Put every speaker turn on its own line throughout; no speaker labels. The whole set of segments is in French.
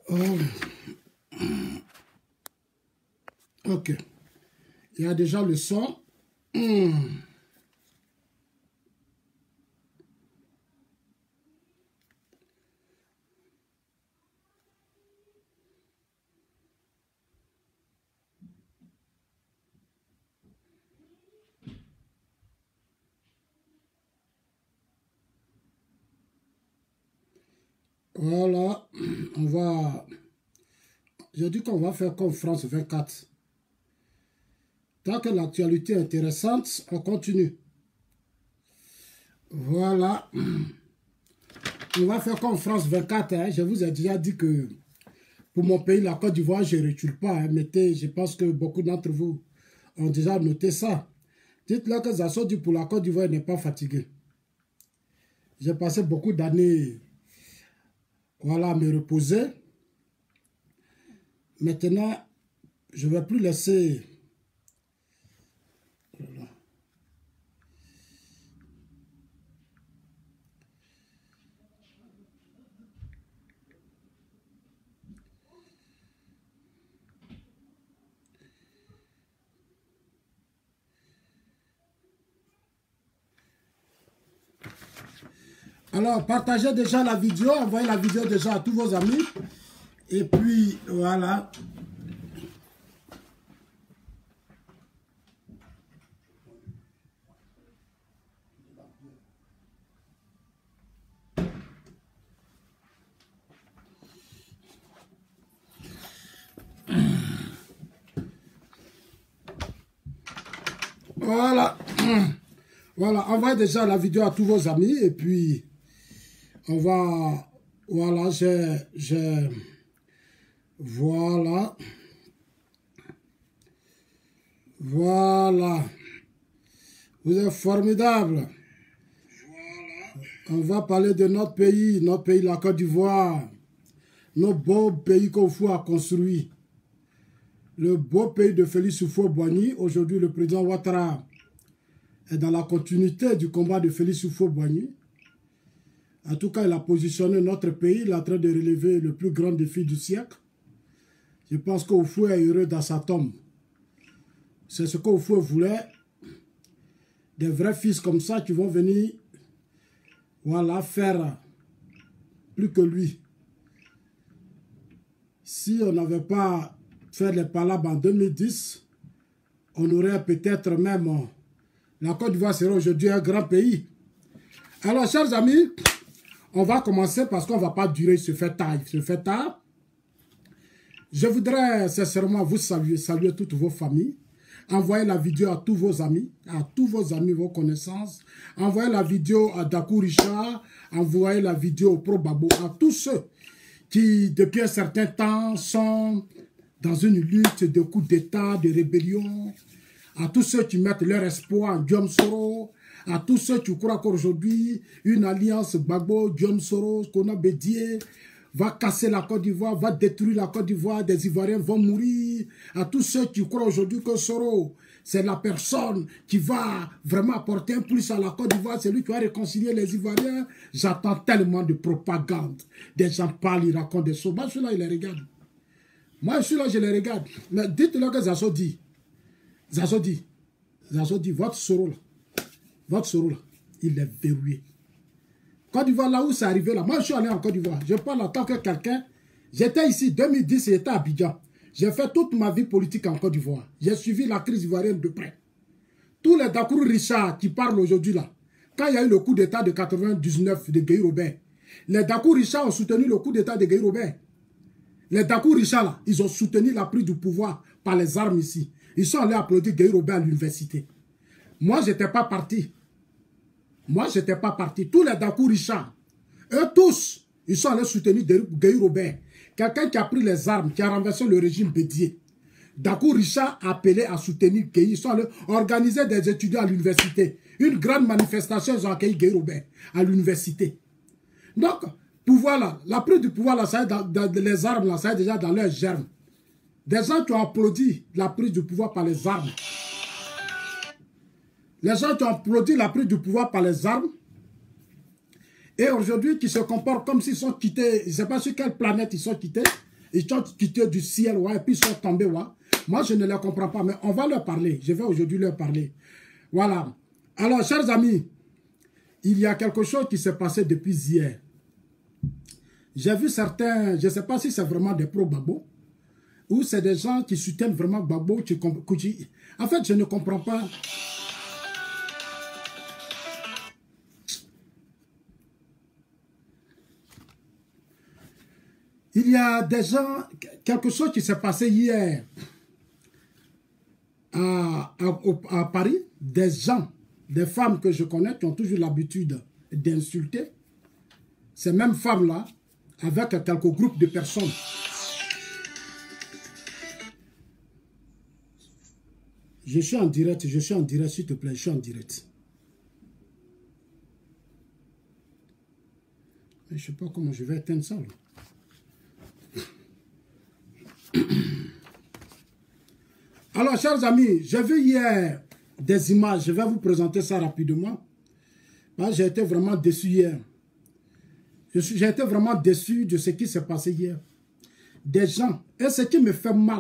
Oh, ok. Il y a déjà le son. Voilà. On va... J'ai dit qu'on va faire comme France 24. Tant que l'actualité est intéressante, on continue. Voilà. On va faire comme France 24. Hein. Je vous ai déjà dit que pour mon pays, la Côte d'Ivoire, je ne recule pas. Hein. Mettez, je pense que beaucoup d'entre vous ont déjà noté ça. Dites-leur que Zasso dit pour la Côte d'Ivoire n'est pas fatigué. J'ai passé beaucoup d'années voilà, à me reposer. Maintenant, je ne vais plus laisser... Voilà. Alors, partagez déjà la vidéo, envoyez la vidéo déjà à tous vos amis. Et puis, voilà. Voilà. Voilà, envoyez déjà la vidéo à tous vos amis. Et puis, on va... Voilà, Voilà. Voilà. Vous êtes formidables. On va parler de notre pays, la Côte d'Ivoire. Notre beau pays qu'on faut à construire. Le beau pays de Félix Houphouët-Boigny. Aujourd'hui, le président Ouattara est dans la continuité du combat de Félix Houphouët-Boigny. En tout cas, il a positionné notre pays. Il est en train de relever le plus grand défi du siècle. Je pense qu'Houphouët est heureux dans sa tombe. C'est ce qu'Houphouët voulait. Des vrais fils comme ça qui vont venir voilà, faire plus que lui. Si on n'avait pas fait les palabres en 2010, on aurait peut-être même... La Côte d'Ivoire serait aujourd'hui un grand pays. Alors, chers amis, on va commencer parce qu'on ne va pas durer, il se fait tard. Je voudrais sincèrement vous saluer toutes vos familles. Envoyez la vidéo à tous vos amis, vos connaissances. Envoyez la vidéo à Dakou Richard, envoyez la vidéo au Pro Babo, à tous ceux qui, depuis un certain temps, sont dans une lutte de coups d'État, de rébellion, à tous ceux qui mettent leur espoir en Diom Soro, à tous ceux qui croient qu'aujourd'hui, une alliance Gbagbo, Diom Soro, Kona Bédié, va casser la Côte d'Ivoire, va détruire la Côte d'Ivoire, des Ivoiriens vont mourir, à tous ceux qui croient aujourd'hui que Soro, c'est la personne qui va vraiment apporter un plus à la Côte d'Ivoire, c'est lui qui va réconcilier les Ivoiriens. J'entends tellement de propagande, des gens parlent, ils racontent des choses. Moi, je suis là, je les regarde. Moi, je suis là, je les regarde. Mais dites-leur que Zasso dit, votre Soro là, il est verrouillé. Côte d'Ivoire, là où c'est arrivé, là, moi je suis allé en Côte d'Ivoire. Je parle en tant que quelqu'un. J'étais ici, 2010, j'étais à Abidjan. J'ai fait toute ma vie politique en Côte d'Ivoire. J'ai suivi la crise ivoirienne de près. Tous les Dakourou Richard qui parlent aujourd'hui là, quand il y a eu le coup d'État de 99 de Guy Robert, les Dakourou Richard ont soutenu le coup d'État de Guy Robert. Les Dakourou Richard là, ils ont soutenu la prise du pouvoir par les armes ici. Ils sont allés applaudir Guy Robert à l'université. Moi, je n'étais pas parti. Tous les Dakourou Richard, eux tous, ils sont allés soutenir Guy Robert. Quelqu'un qui a pris les armes, qui a renversé le régime Bédié. Dakourou Richard a appelé à soutenir Guy. Ils sont allés organiser des étudiants à l'université. Une grande manifestation, ils ont accueilli Guy Robert à l'université. Donc, pouvoir là, la prise du pouvoir là, ça est dans les armes là, ça est déjà dans leurs germes. Des gens qui ont applaudi la prise du pouvoir par les armes. Les gens qui ont applaudi la prise du pouvoir par les armes et aujourd'hui qui se comportent comme s'ils sont quittés, je ne sais pas sur quelle planète ils sont quittés, Ils sont quittés du ciel, ouais, et puis ils sont tombés, ouais. Moi, je ne les comprends pas, mais on va leur parler. Je vais aujourd'hui leur parler. Voilà. Alors, chers amis, il y a quelque chose qui s'est passé depuis hier. J'ai vu certains, je ne sais pas si c'est vraiment des pro-Gbagbo, ou c'est des gens qui soutiennent vraiment Gbagbo. En fait, je ne comprends pas. Il y a des gens, quelque chose qui s'est passé hier à Paris, des gens, des femmes que je connais qui ont toujours l'habitude d'insulter ces mêmes femmes-là avec quelques groupes de personnes. Je suis en direct, s'il te plaît, je suis en direct. Mais je ne sais pas comment je vais éteindre ça, là. Alors, chers amis, j'ai vu hier des images. Je vais vous présenter ça rapidement. J'ai été vraiment déçu hier. J'ai été vraiment déçu de ce qui s'est passé hier. Des gens, et ce qui me fait mal,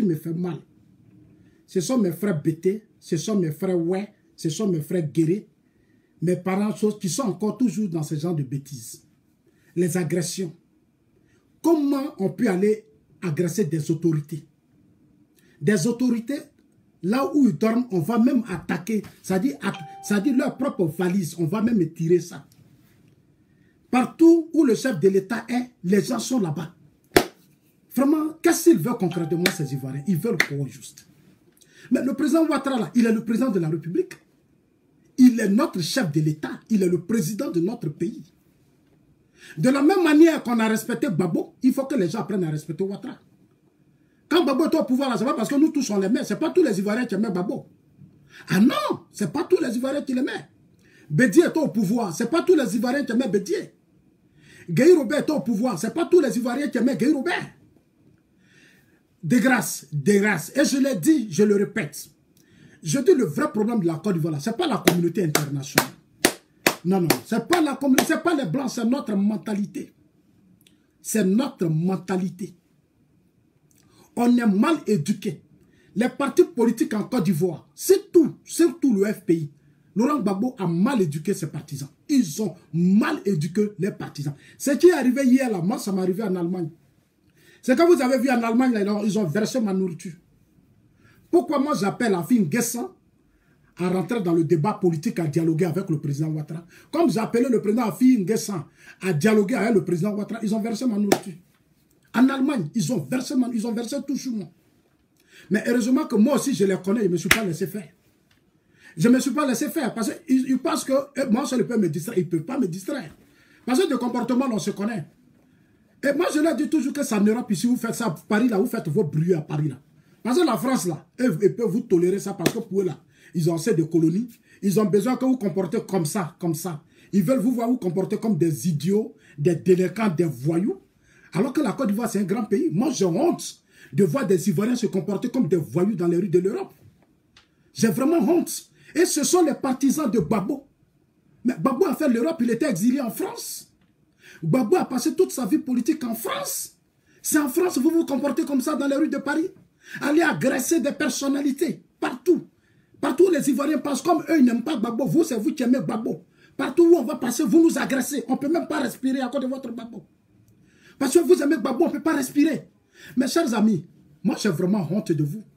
ce sont mes frères Bété, ce sont mes frères Ouais, ce sont mes frères Guéré, mes parents qui sont encore toujours dans ce genre de bêtises. Les agressions. Comment on peut aller agresser des autorités? Des autorités, là où ils dorment, on va même attaquer, c'est-à-dire leur propre valise, on va même tirer ça. Partout où le chef de l'État est, les gens sont là-bas. Vraiment, qu'est-ce qu'ils veulent concrètement, ces Ivoiriens? Ils veulent quoi juste? Mais le président Ouattara, là, il est le président de la République. Il est notre chef de l'État. Il est le président de notre pays. De la même manière qu'on a respecté Gbagbo, il faut que les gens apprennent à respecter Ouattara. Quand Gbagbo est au pouvoir, ce n'est pas parce que nous tous on l'aimait. Ce n'est pas tous les Ivoiriens qui aimaient Gbagbo. Ah non, ce n'est pas tous les Ivoiriens qui l'aimaient. Bédié est au pouvoir, ce n'est pas tous les Ivoiriens qui aimaient Bédié. Gueye Robert est au pouvoir, ce n'est pas tous les Ivoiriens qui aimaient Gueye Robert. De grâce. Et je l'ai dit, je le répète. Je dis le vrai problème de la Côte d'Ivoire, ce n'est pas la communauté internationale. Non, ce n'est pas la communauté, ce n'est pas les Blancs, c'est notre mentalité. C'est notre mentalité. On est mal éduqué. Les partis politiques en Côte d'Ivoire, surtout le FPI, Laurent Gbagbo a mal éduqué ses partisans. Ils ont mal éduqué les partisans. Ce qui est arrivé hier, là, moi, ça m'est arrivé en Allemagne. C'est quand vous avez vu en Allemagne, là, ils ont versé ma nourriture. Pourquoi moi, j'appelle la fille Nguessan à rentrer dans le débat politique, à dialoguer avec le président Ouattara? Comme j'ai appelé le président Affi Nguessan à dialoguer avec le président Ouattara, ils ont versé ma nourriture. En Allemagne, ils ont versé tout sur moi. Mais heureusement que moi aussi, je les connais, je ne me suis pas laissé faire. Je ne me suis pas laissé faire parce qu'ils pensent que moi, je peux me distraire. Ils ne peuvent pas me distraire. Parce que de comportement, on se connaît. Et moi, je leur dis toujours que ça en Europe, si vous faites ça à Paris, là, vous faites vos bruits à Paris, là. Parce que la France, là, ils peuvent vous tolérer ça parce que pour eux, là, ils ont assez de colonies. Ils ont besoin que vous comportez comme ça, comme ça. Ils veulent vous voir vous comporter comme des idiots, des délinquants, des voyous. Alors que la Côte d'Ivoire, c'est un grand pays. Moi, j'ai honte de voir des Ivoiriens se comporter comme des voyous dans les rues de l'Europe. J'ai vraiment honte. Et ce sont les partisans de Gbagbo. Mais Gbagbo a fait l'Europe, il était exilé en France. Gbagbo a passé toute sa vie politique en France. C'est en France que vous vous comportez comme ça dans les rues de Paris. Allez agresser des personnalités, partout. Partout les Ivoiriens passent comme eux, ils n'aiment pas Gbagbo. Vous, c'est vous qui aimez Gbagbo. Partout où on va passer, vous nous agressez. On ne peut même pas respirer à cause de votre Gbagbo. Parce que vous aimez Gbagbo, on ne peut pas respirer. Mes chers amis, moi j'ai vraiment honte de vous.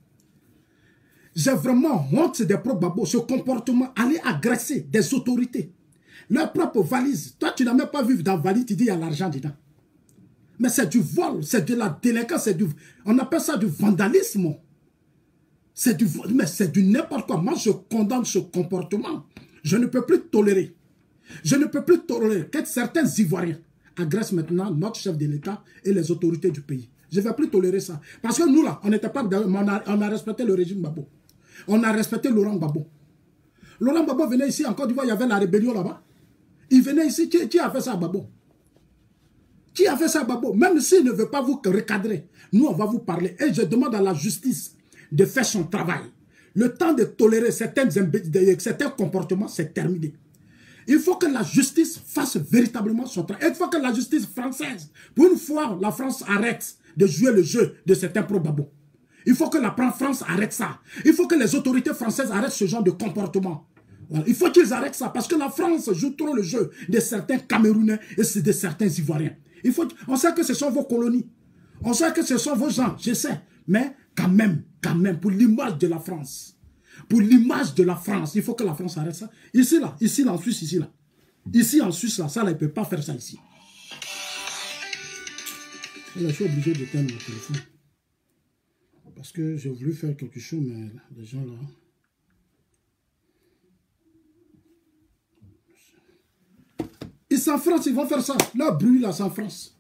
J'ai vraiment honte des pro-Gbagbo, ce comportement, aller agresser des autorités. Leur propre valise. Toi, tu n'as même pas vu dans la valise, tu dis il y a l'argent dedans. Mais c'est du vol, c'est de la délinquance, on appelle ça du vandalisme. C'est du n'importe quoi. Moi, je condamne ce comportement. Je ne peux plus tolérer. Je ne peux plus tolérer que certains Ivoiriens agressent maintenant notre chef de l'État et les autorités du pays. Je ne vais plus tolérer ça. Parce que nous, là, on n'était pas... On a respecté le régime Gbagbo. On a respecté Laurent Gbagbo. Laurent Gbagbo venait ici, en Côte d'Ivoire, il y avait la rébellion là-bas. Il venait ici, qui a fait ça à Gbagbo? Qui a fait ça à Gbagbo? Même s'il ne veut pas vous recadrer, nous, on va vous parler. Et je demande à la justice de faire son travail. Le temps de tolérer certains comportements, c'est terminé. Il faut que la justice fasse véritablement son travail. Il faut que la justice française, pour une fois, la France arrête de jouer le jeu de certains pro-Gbagbo. Il faut que la France arrête ça. Il faut que les autorités françaises arrêtent ce genre de comportement. Voilà. Il faut qu'ils arrêtent ça parce que la France joue trop le jeu de certains Camerounais et de certains Ivoiriens. On sait que ce sont vos colonies. On sait que ce sont vos gens, je sais. Mais quand même, pour l'image de la France. Pour l'image de la France, il faut que la France arrête ça. Ici, là, en Suisse, ici, là. Ici, en Suisse, là, ça, là, il ne peut pas faire ça ici. Là, je suis obligé d'éteindre mon téléphone. Parce que j'ai voulu faire quelque chose, mais les gens, là... Ici, en France, ils vont faire ça. Leur bruit, là, c'est en France.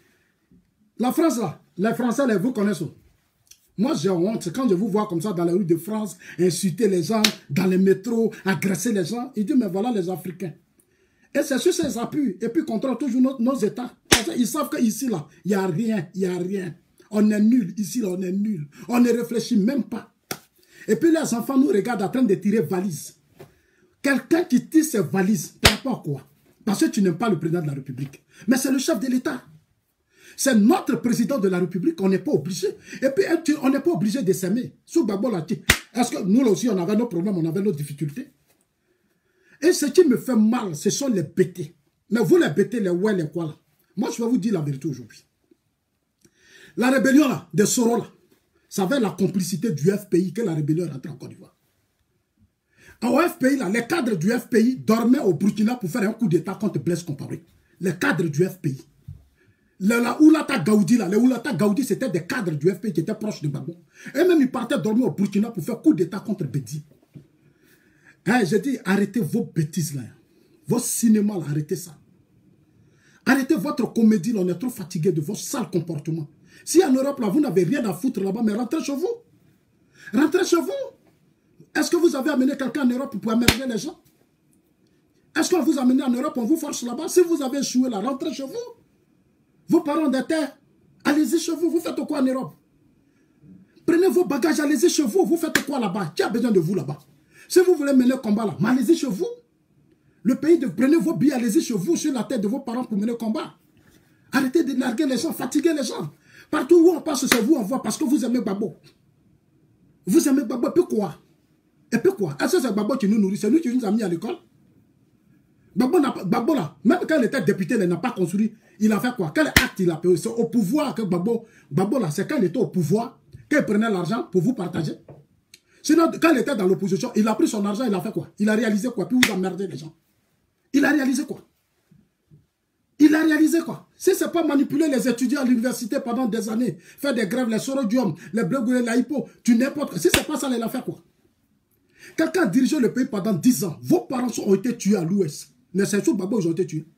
La France, là, les Français, là, vous connaissez. Moi, j'ai honte. Quand je vous vois comme ça dans les rues de France, insulter les gens, dans les métros, agresser les gens, ils disent, mais voilà les Africains. Et c'est sur ces appuis. Et puis, ils contrôlent toujours nos États. Parce qu'ils savent qu'ici, là, il n'y a rien, il n'y a rien. On est nul. Ici, là, on est nul. On ne réfléchit même pas. Et puis, les enfants nous regardent en train de tirer valises. Quelqu'un qui tire ses valises, tu n'as pas quoi? Parce que tu n'aimes pas le président de la République. Mais c'est le chef de l'État. C'est notre président de la République, on n'est pas obligé. Et puis, on n'est pas obligé de s'aimer. Sous Gbagbo là, est-ce que nous aussi, on avait nos problèmes, on avait nos difficultés? Et ce qui me fait mal, ce sont les bêtés. Mais vous, les bêtés, les ouais, les quoi là? Moi, je vais vous dire la vérité aujourd'hui. La rébellion là, de Soro là, ça avait la complicité du FPI que la rébellion est rentrée en Côte d'Ivoire. Au FPI là, les cadres du FPI dormaient au Burkina pour faire un coup d'état contre Blaise Compaoré. Les cadres du FPI. Les Oulata Gaoudi, c'était des cadres du FPI qui étaient proches de Gbagbo. Et même ils partaient dormir au Burkina pour faire coup d'état contre Bédi. Hein, j'ai dit, arrêtez vos bêtises là. Vos cinémas là, arrêtez ça. Arrêtez votre comédie là, on est trop fatigué de vos sales comportements. Si en Europe là, vous n'avez rien à foutre là-bas, mais rentrez chez vous. Rentrez chez vous. Est-ce que vous avez amené quelqu'un en Europe pour emmerder les gens? Est-ce qu'on vous a amené en Europe, on vous force là-bas? Si vous avez échoué là, rentrez chez vous. Vos parents d'été, allez-y chez vous, vous faites quoi en Europe? Prenez vos bagages, allez-y chez vous, vous faites quoi là-bas? Qui a besoin de vous là-bas? Si vous voulez mener le combat là, allez-y chez vous. Le pays, prenez vos billets, allez-y chez vous, sur la tête de vos parents pour mener le combat. Arrêtez de larguer les gens, fatiguer les gens. Partout où on passe, c'est vous, on voit, parce que vous aimez Gbagbo. Vous aimez Gbagbo, et puis quoi? Et puis quoi? Est-ce que c'est Gbagbo qui nous nourrit? C'est lui qui nous a mis à l'école? Gbagbo là, même quand il était député, il n'a pas construit. Il a fait quoi? Quel acte il a fait? C'est au pouvoir que Gbagbo là, c'est quand il était au pouvoir, qu'il prenait l'argent pour vous partager. Sinon, quand il était dans l'opposition, il a pris son argent, il a fait quoi? Il a réalisé quoi? Puis vous emmerdez les gens. Il a réalisé quoi? Il a réalisé quoi? Si ce n'est pas manipuler les étudiants à l'université pendant des années, faire des grèves, les sorodium, les blegoulés, la hypo, tu n'importe quoi. Si ce n'est pas ça, il a fait quoi? Quelqu'un a dirigé le pays pendant 10 ans. Vos parents ont été tués à l'ouest. Les Sensou Gbagbo, ils ont été tués.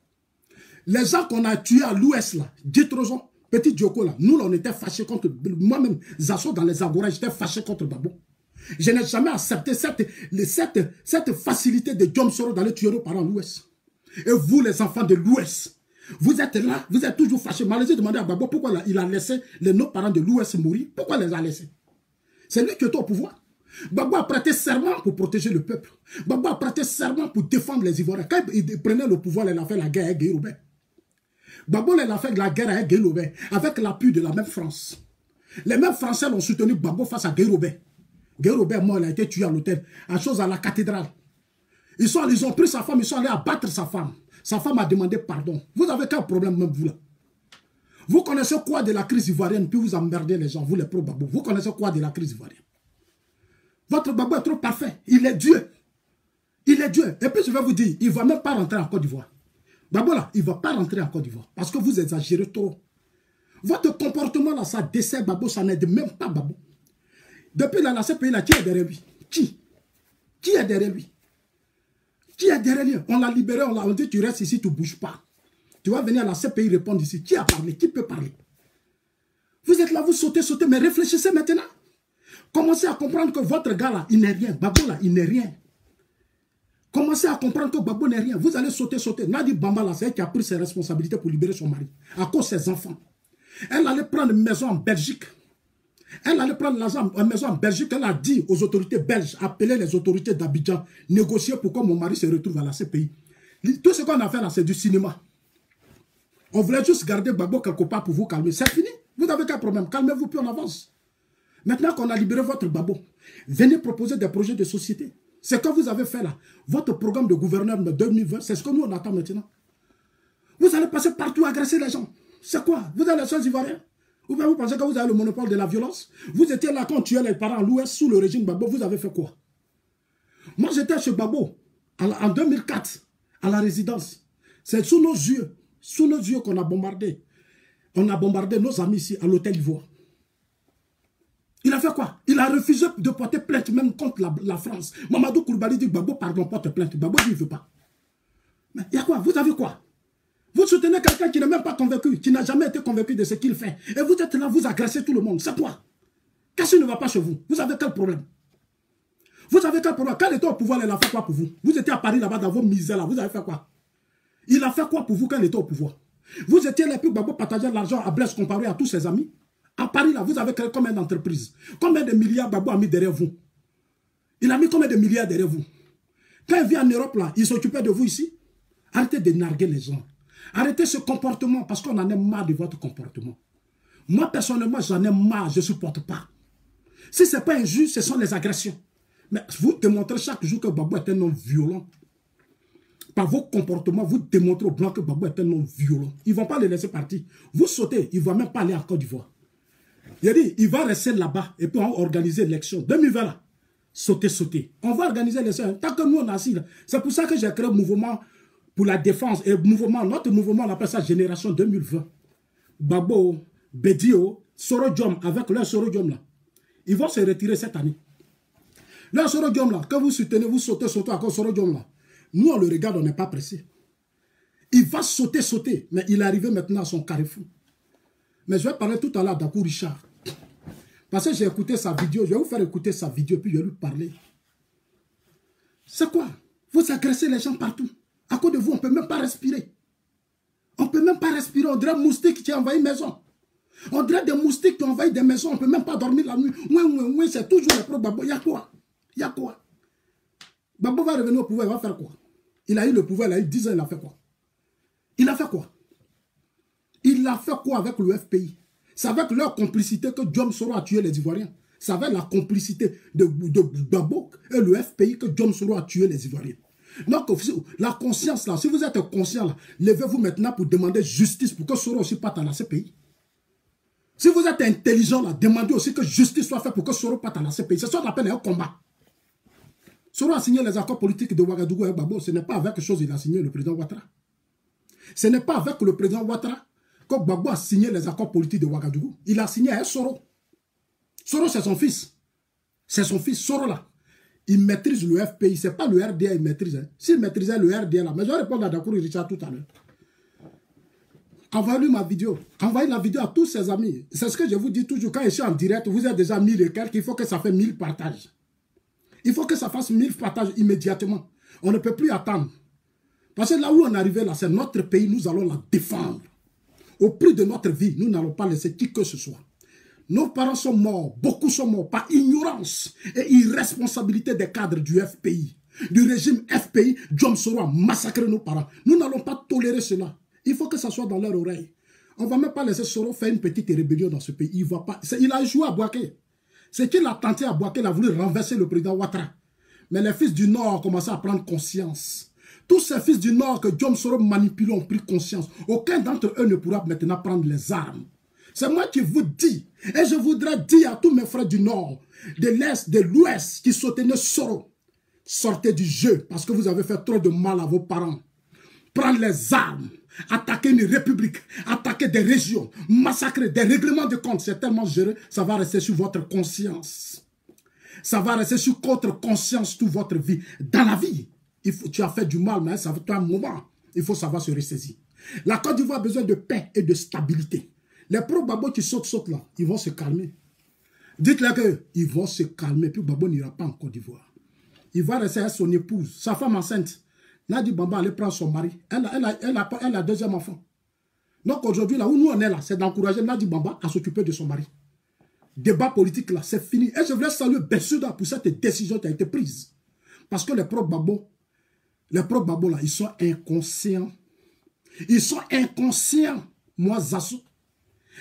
Les gens qu'on a tués à l'ouest, là, dites-le-en, petit Djoko, là, nous, là, on était fâchés contre, moi-même, Zasso dans les Agora, j'étais fâché contre Gbagbo. Je n'ai jamais accepté cette facilité de Djom Soro d'aller tuer nos parents à l'ouest. Et vous, les enfants de l'ouest, vous êtes là, vous êtes toujours fâchés. Malaisie demandé à Gbagbo pourquoi là, il a laissé nos parents de l'ouest mourir. Pourquoi il les a laissés? C'est lui qui est au pouvoir. Gbagbo a prêté serment pour protéger le peuple. Gbagbo a prêté serment pour défendre les Ivoiriens. Quand il prenait le pouvoir, il a fait la guerre avec Guy Robert. Gbagbo il a fait la guerre avec Guy Robert, avec l'appui de la même France. Les mêmes Français l'ont soutenu Gbagbo face à Guy Robert. Guy Robert, moi, il a été tué à l'hôtel, à chose à la cathédrale. Ils ont pris sa femme, ils sont allés abattre sa femme. Sa femme a demandé pardon. Vous avez quel problème même vous là? Vous connaissez quoi de la crise ivoirienne, puis vous emmerdez les gens, vous les pro-Gbagbo. Vous connaissez quoi de la crise ivoirienne? Votre Gbagbo est trop parfait. Il est Dieu. Il est Dieu. Et puis je vais vous dire, il ne va même pas rentrer en Côte d'Ivoire. Gbagbo là, il ne va pas rentrer en Côte d'Ivoire. Parce que vous exagérez trop. Votre comportement là, ça dessert Gbagbo, ça n'aide même pas Gbagbo. Depuis là, ce pays là, qui est derrière lui? Qui est derrière lui? Qui est derrière lui? On l'a libéré, on dit tu restes ici, tu ne bouges pas. Tu vas venir à la CPI répondre ici. Qui a parlé? Qui peut parler? Vous êtes là, vous sautez, mais réfléchissez maintenant. Commencez à comprendre que votre gars là, il n'est rien. Gbagbo là, il n'est rien. Commencez à comprendre que Gbagbo n'est rien. Vous allez sauter. Nadi Bamba là, c'est elle qui a pris ses responsabilités pour libérer son mari. À cause de ses enfants. Elle allait prendre une maison en Belgique. Elle allait prendre l'argent en maison en Belgique. Elle a dit aux autorités belges, appeler les autorités d'Abidjan, négocier pour que mon mari se retrouve à la CPI. Tout ce qu'on a fait là, c'est du cinéma. On voulait juste garder Gbagbo quelque part pour vous calmer. C'est fini. Vous avez quel problème? Calmez-vous, puis on avance. Maintenant qu'on a libéré votre babo, venez proposer des projets de société. C'est ce que vous avez fait là. Votre programme de gouverneur de 2020, c'est ce que nous on attend maintenant. Vous allez passer partout agresser les gens. C'est quoi? Vous êtes les seuls Ivoiriens? Ou bien vous pensez que vous avez le monopole de la violence? Vous étiez là quand on tuait les parents à l'Ouest sous le régime Gbagbo, vous avez fait quoi? Moi j'étais chez Gbagbo en 2004 à la résidence. C'est sous nos yeux qu'on a bombardé. On a bombardé nos amis ici à l'hôtel Ivoire. Il a fait quoi? Il a refusé de porter plainte même contre la France. Mamadou Koulibaly dit Gbagbo, pardon, porte plainte. Gbagbo dit il ne veut pas. Mais il y a quoi? Vous avez quoi? Vous soutenez quelqu'un qui n'est même pas convaincu, qui n'a jamais été convaincu de ce qu'il fait. Et vous êtes là, vous agressez tout le monde. C'est quoi? Qu'est-ce qui ne va pas chez vous? Vous avez quel problème? Vous avez quel problème? Quand il était au pouvoir, il a fait quoi pour vous? Vous étiez à Paris là-bas dans vos misères là. Vous avez fait quoi? Il a fait quoi pour vous quand il était au pouvoir? Vous étiez là, puis Gbagbo partageait l'argent à Blaise comparé à tous ses amis. À Paris, là, vous avez créé combien d'entreprises? Combien de milliards Gbagbo a mis derrière vous? Il a mis combien de milliards derrière vous? Quand il vient en Europe, là, il s'occupait de vous ici. Arrêtez de narguer les gens. Arrêtez ce comportement parce qu'on en est marre de votre comportement. Moi, personnellement, j'en ai marre, je ne supporte pas. Si ce n'est pas injuste, ce sont les agressions. Mais vous démontrez chaque jour que Gbagbo est un homme violent. Par vos comportements, vous démontrez aux Blancs que Gbagbo est un homme violent. Ils ne vont pas le laisser partir. Vous sautez, il ne va même pas aller en Côte d'Ivoire. Il a dit, il va rester là-bas et puis on va organiser l'élection. 2020 là, sauter. On va organiser l'élection. Tant que nous on a assis là. C'est pour ça que j'ai créé un mouvement pour la défense. Et notre mouvement, on appelle ça Génération 2020. Gbagbo, Bedio, Sorodium, avec leur Sorodium là. Ils vont se retirer cette année. Leur Sorodium là, que vous soutenez, vous sautez à cause Sorodium là. Nous on le regarde, on n'est pas pressé. Il va sauter. Mais il est arrivé maintenant à son carrefour. Mais je vais parler tout à l'heure d'Akou Richard. Parce que j'ai écouté sa vidéo. Je vais vous faire écouter sa vidéo puis je vais lui parler. C'est quoi? Vous agressez les gens partout. À cause de vous, on ne peut même pas respirer. On ne peut même pas respirer. On dirait un moustique qui a envahi une maison. On dirait des moustiques qui ont envahi des maisons. On ne peut même pas dormir la nuit. Oui, c'est toujours le problème. Il y a quoi? Il y a quoi? Gbagbo va revenir au pouvoir. Il va faire quoi? Il a eu le pouvoir. Il a eu 10 ans. Il a fait quoi? Il a fait quoi? Il a fait quoi avec le FPI? C'est avec leur complicité que Djom Soro a tué les Ivoiriens. C'est avec la complicité de Gbagbo et le FPI que Djom Soro a tué les Ivoiriens. Donc, la conscience là, si vous êtes conscient là, levez-vous maintenant pour demander justice pour que Soro aussi parte à la CPI. Si vous êtes intelligent là, demandez aussi que justice soit faite pour que Soro parte à la CPI. C'est ça qu'on appelle un combat. Soro a signé les accords politiques de Ouagadougou et Gbagbo. Ce n'est pas avec quelque chose qu'il a signé le président Ouattara. Ce n'est pas avec le président Ouattara que Gbagbo a signé les accords politiques de Ouagadougou. Il a signé avec Soro. Soro, c'est son fils. C'est son fils, Soro là. Il maîtrise le FPI. Ce n'est pas le RDA qu'il maîtrise. Hein. S'il maîtrisait le RDA là, mais je vais répondre à Dakour Richard tout à l'heure. Envoyez-lui ma vidéo. Envoyez la vidéo à tous ses amis. C'est ce que je vous dis toujours. Quand je suis en direct, vous êtes déjà 1000 et quelques. Il faut que ça fasse 1000 partages. Il faut que ça fasse 1000 partages immédiatement. On ne peut plus attendre. Parce que là où on est arrivé, là, c'est notre pays. Nous allons la défendre. Au prix de notre vie, nous n'allons pas laisser qui que ce soit. Nos parents sont morts. Beaucoup sont morts par ignorance et irresponsabilité des cadres du FPI. Du régime FPI, Djom Soro a massacré nos parents. Nous n'allons pas tolérer cela. Il faut que ça soit dans leur oreille. On ne va même pas laisser Soro faire une petite rébellion dans ce pays. Il va pas. Il a échoué à Bouaké. C'est qu'il a tenté à Bouaké, il a voulu renverser le président Ouattara. Mais les fils du Nord ont commencé à prendre conscience. Tous ces fils du Nord que Djom Soro manipule ont pris conscience. Aucun d'entre eux ne pourra maintenant prendre les armes. C'est moi qui vous dis. Et je voudrais dire à tous mes frères du Nord, de l'Est, de l'Ouest, qui soutenaient Soro. Sortez du jeu parce que vous avez fait trop de mal à vos parents. Prendre les armes. Attaquer une république, attaquer des régions, massacrer des règlements de compte, c'est tellement géré, ça va rester sur votre conscience. Ça va rester sur votre conscience toute votre vie. Dans la vie, tu as fait du mal, mais ça fait un moment, il faut savoir se ressaisir. La Côte d'Ivoire a besoin de paix et de stabilité. Les pro-Gbagbo qui sautent là, ils vont se calmer. Dites-leur qu'ils vont se calmer, puis Gbagbo n'ira pas en Côte d'Ivoire. Il va rester avec son épouse, sa femme enceinte. Nadi Bamba allait prendre son mari. Elle a deuxième enfant. Donc aujourd'hui, là où nous on est là, c'est d'encourager Nadi Bamba à s'occuper de son mari. Débat politique là, c'est fini. Et je voulais saluer Bessouda pour cette décision qui a été prise. Parce que les pro-Gbagbo là, ils sont inconscients. Ils sont inconscients. Moi, Zassou.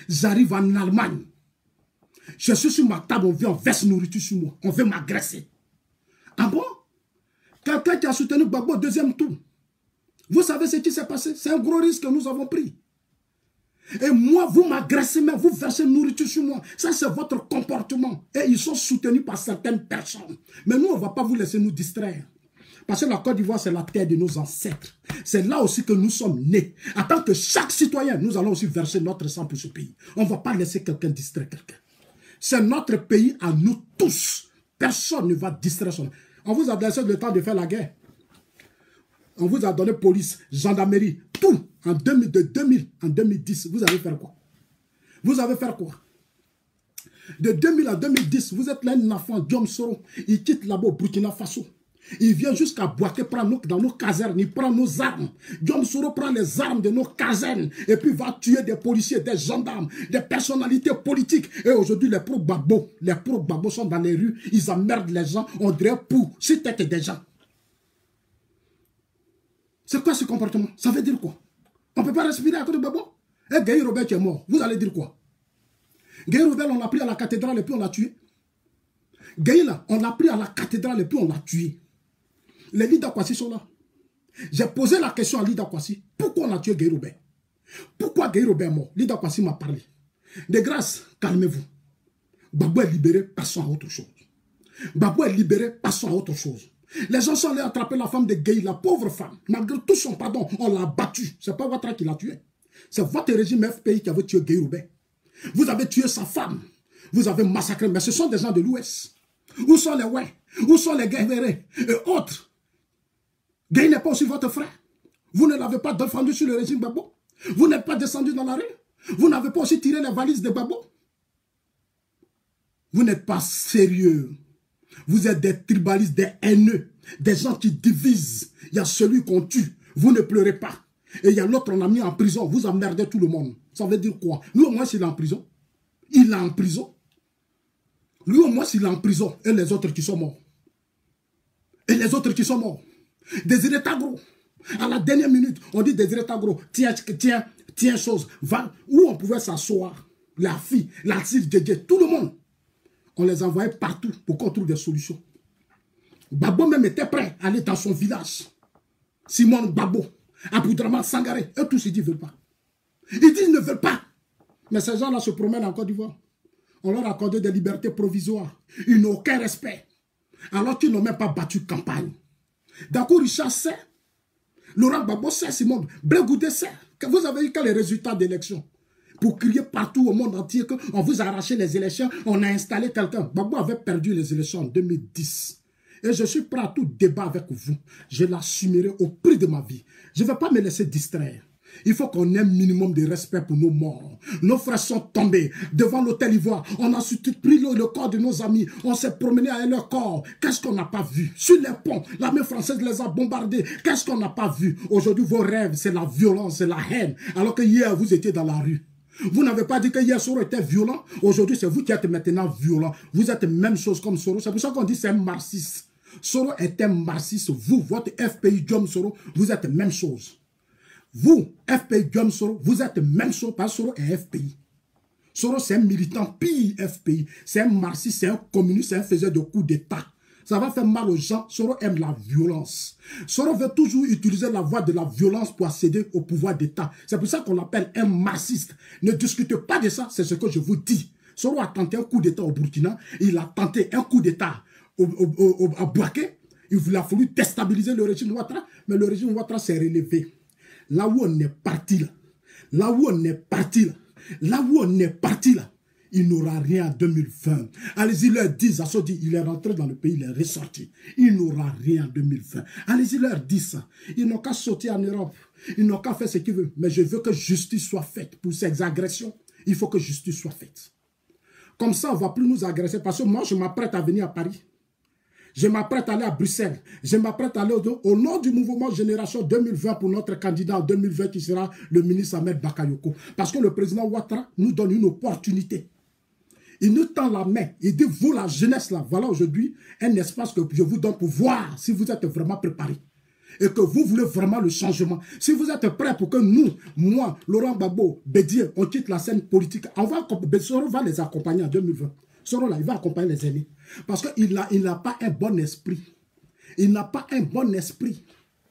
J'arrive en Allemagne. Je suis sur ma table, on vient, on verse nourriture sur moi. On veut m'agresser. Ah bon? Quelqu'un qui a soutenu Gbagbo au deuxième tour. Vous savez ce qui s'est passé? C'est un gros risque que nous avons pris. Et moi, vous m'agressez, mais vous versez nourriture sur moi. Ça, c'est votre comportement. Et ils sont soutenus par certaines personnes. Mais nous, on ne va pas vous laisser nous distraire. Parce que la Côte d'Ivoire, c'est la terre de nos ancêtres. C'est là aussi que nous sommes nés. En tant que chaque citoyen, nous allons aussi verser notre sang pour ce pays. On ne va pas laisser quelqu'un distraire quelqu'un. C'est notre pays à nous tous. Personne ne va distraire son... On vous a laissé le temps de faire la guerre. On vous a donné police, gendarmerie, tout. En 2010, vous allez faire quoi? Vous allez faire quoi? De 2000 à 2010, vous êtes là un enfant, Diom Soro. Il quitte là-bas au Burkina Faso. Il vient jusqu'à Boaké, prendre dans nos casernes, il prend nos armes. Diom Soro prend les armes de nos casernes et puis va tuer des policiers, des gendarmes, des personnalités politiques. Et aujourd'hui, les pro-Gbagbo sont dans les rues, ils emmerdent les gens, on dirait pour si tête des gens. C'est quoi ce comportement? Ça veut dire quoi? On ne peut pas respirer à côté de Gbagbo? Et Gueye Robert qui est mort, vous allez dire quoi? Gueye Robert, on l'a pris à la cathédrale et puis on l'a tué. Gueye là, on l'a pris à la cathédrale et puis on l'a tué. Les leaders Kwasi sont là. J'ai posé la question à Lida Kwasi. Pourquoi on a tué Gueye Robert? Pourquoi Gueye Robert est mort? Lida Kwasi m'a parlé. De grâce, calmez-vous. Gbagbo est libéré, passons à autre chose. Gbagbo est libéré, passons à autre chose. Les gens sont allés attraper la femme de Gueye, la pauvre femme. Malgré tout son pardon, on l'a battue. Ce n'est pas Ouattara qui l'a tué. C'est votre régime FPI qui avait tué Gueye Robert. Vous avez tué sa femme. Vous avez massacré. Mais ce sont des gens de l'Ouest. Où sont les Ouais? Où sont les Guéverés et autres? Gueye n'est pas aussi votre frère. Vous ne l'avez pas défendu sur le régime Gbagbo. Vous n'êtes pas descendu dans la rue. Vous n'avez pas aussi tiré les valises de Gbagbo. Vous n'êtes pas sérieux. Vous êtes des tribalistes, des haineux, des gens qui divisent. Il y a celui qu'on tue. Vous ne pleurez pas. Et il y a l'autre, on l'a mis en prison. Vous emmerdez tout le monde. Ça veut dire quoi? Lui, au moins, s'il est en prison. Il est en prison. Lui, au moins, s'il est en prison. Et les autres qui sont morts. Et les autres qui sont morts. Désiré Tagro. À la dernière minute, on dit Désiré Tagro. Tiens, chose. Va. Où on pouvait s'asseoir. La fille, la fille de Dieu, tout le monde. On les envoyait partout pour qu'on trouve des solutions. Gbagbo même était prêt à aller dans son village. Simon Gbagbo, Aboudraman Sangaré, eux tous ils disent qu'ils ne veulent pas. Ils disent qu'ils ne veulent pas. Mais ces gens-là se promènent en Côte d'Ivoire. On leur a accordé des libertés provisoires. Ils n'ont aucun respect. Alors qu'ils n'ont même pas battu campagne. D'accord, Richard sait. Laurent Gbagbo sait, Simon. Blegoudé sait. Vous avez eu quels les résultats d'élection? Pour crier partout au monde entier qu'on vous a arraché les élections, on a installé quelqu'un. Gbagbo avait perdu les élections en 2010. Et je suis prêt à tout débat avec vous. Je l'assumerai au prix de ma vie. Je ne vais pas me laisser distraire. Il faut qu'on ait un minimum de respect pour nos morts. Nos frères sont tombés devant l'hôtel Ivoire. On a pris le corps de nos amis. On s'est promené avec leur corps. Qu'est-ce qu'on n'a pas vu? Sur les ponts, l'armée française les a bombardés. Qu'est-ce qu'on n'a pas vu? Aujourd'hui, vos rêves, c'est la violence, c'est la haine. Alors que hier, vous étiez dans la rue. Vous n'avez pas dit que hier Soro était violent. Aujourd'hui, c'est vous qui êtes maintenant violent. Vous êtes même chose comme Soro. C'est pour ça qu'on dit c'est un marxiste. Soro est un marxiste. Vous, votre FPI Diom Soro, vous êtes même chose. Vous, FPI Diom Soro, vous êtes même chose parce que Soro est FPI. Soro, c'est un militant pire FPI. C'est un marxiste, c'est un communiste, c'est un faiseur de coups d'État. Ça va faire mal aux gens. Soro aime la violence. Soro veut toujours utiliser la voie de la violence pour accéder au pouvoir d'État. C'est pour ça qu'on l'appelle un marxiste. Ne discutez pas de ça, c'est ce que je vous dis. Soro a tenté un coup d'État au Burkina. Il a tenté un coup d'État à Boaké. Il a fallu déstabiliser le régime Ouattara. Mais le régime Ouattara s'est relevé. Là où on est parti là. Là où on est parti là. Là où on est parti là. Il n'aura rien en 2020. Allez-y, leur disent, Assodi, il est rentré dans le pays, il est ressorti. Il n'aura rien en 2020. Allez-y, leur disent ça. Ils n'ont qu'à sauter en Europe. Ils n'ont qu'à faire ce qu'ils veulent. Mais je veux que justice soit faite pour ces agressions. Il faut que justice soit faite. Comme ça, on ne va plus nous agresser. Parce que moi, je m'apprête à venir à Paris. Je m'apprête à aller à Bruxelles. Je m'apprête à aller au nom du mouvement Génération 2020 pour notre candidat en 2020 qui sera le ministre Ahmed Bakayoko. Parce que le président Ouattara nous donne une opportunité. Il nous tend la main. Il dit, vous, la jeunesse, là, voilà aujourd'hui un espace que je vous donne pour voir si vous êtes vraiment préparés. et que vous voulez vraiment le changement, si vous êtes prêts pour que nous, moi, Laurent Gbagbo, Bédié, on quitte la scène politique, Soro va les accompagner en 2020. Soro là, il va accompagner les aînés. Parce qu'il n'a pas un bon esprit. Il n'a pas un bon esprit.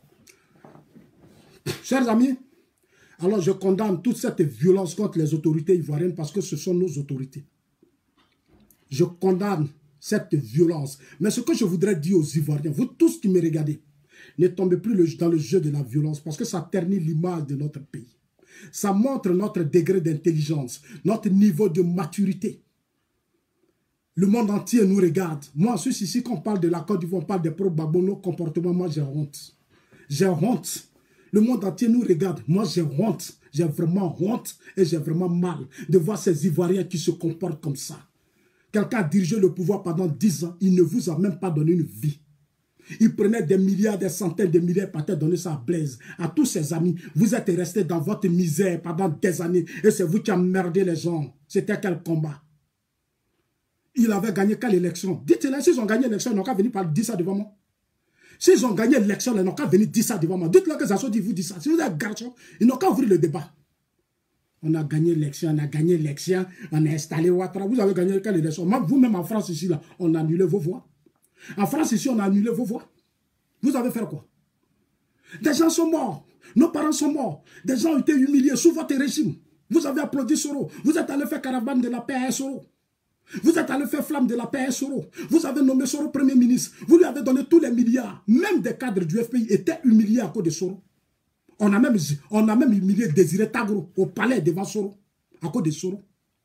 Chers amis, alors je condamne toute cette violence contre les autorités ivoiriennes parce que ce sont nos autorités. Je condamne cette violence. Mais ce que je voudrais dire aux Ivoiriens, vous tous qui me regardez, ne tombez plus dans le jeu de la violence parce que ça ternit l'image de notre pays. Ça montre notre degré d'intelligence, notre niveau de maturité. Le monde entier nous regarde. Moi, je suis ici, quand on parle de la Côte d'Ivoire, on parle des pro-Gbagbo, nos comportements, moi j'ai honte. J'ai honte. Le monde entier nous regarde. Moi j'ai honte. J'ai vraiment honte et j'ai vraiment mal de voir ces Ivoiriens qui se comportent comme ça. Quelqu'un a dirigé le pouvoir pendant 10 ans, il ne vous a même pas donné une vie. Il prenait des milliards, des centaines de milliards par terre, donner ça à Blaise, à tous ses amis. Vous êtes restés dans votre misère pendant des années et c'est vous qui emmerdez les gens. C'était quel combat? Il avait gagné quelle élection? Dites-le, s'ils ont gagné l'élection, ils n'ont qu'à venir dire ça devant moi. S'ils ont gagné l'élection, ils n'ont qu'à venir dire ça devant moi. Dites-le que ça soit dit, vous dites ça. Si vous êtes garçon, ils n'ont qu'à ouvrir le débat. On a gagné l'élection, on a installé Ouattara. Vous avez gagné quelle élection? Vous-même en France ici, là, on a annulé vos voix. En France ici, on a annulé vos voix. Vous avez fait quoi? Des gens sont morts. Nos parents sont morts. Des gens ont été humiliés sous votre régime. Vous avez applaudi Soro. Vous êtes allé faire caravane de la paix à Soro. Vous êtes allé faire flamme de la paix à Soro. Vous avez nommé Soro Premier ministre. Vous lui avez donné tous les milliards. Même des cadres du FPI étaient humiliés à cause de Soro. On a même humilié Désiré Tagro au palais devant Soro, à cause de Soro.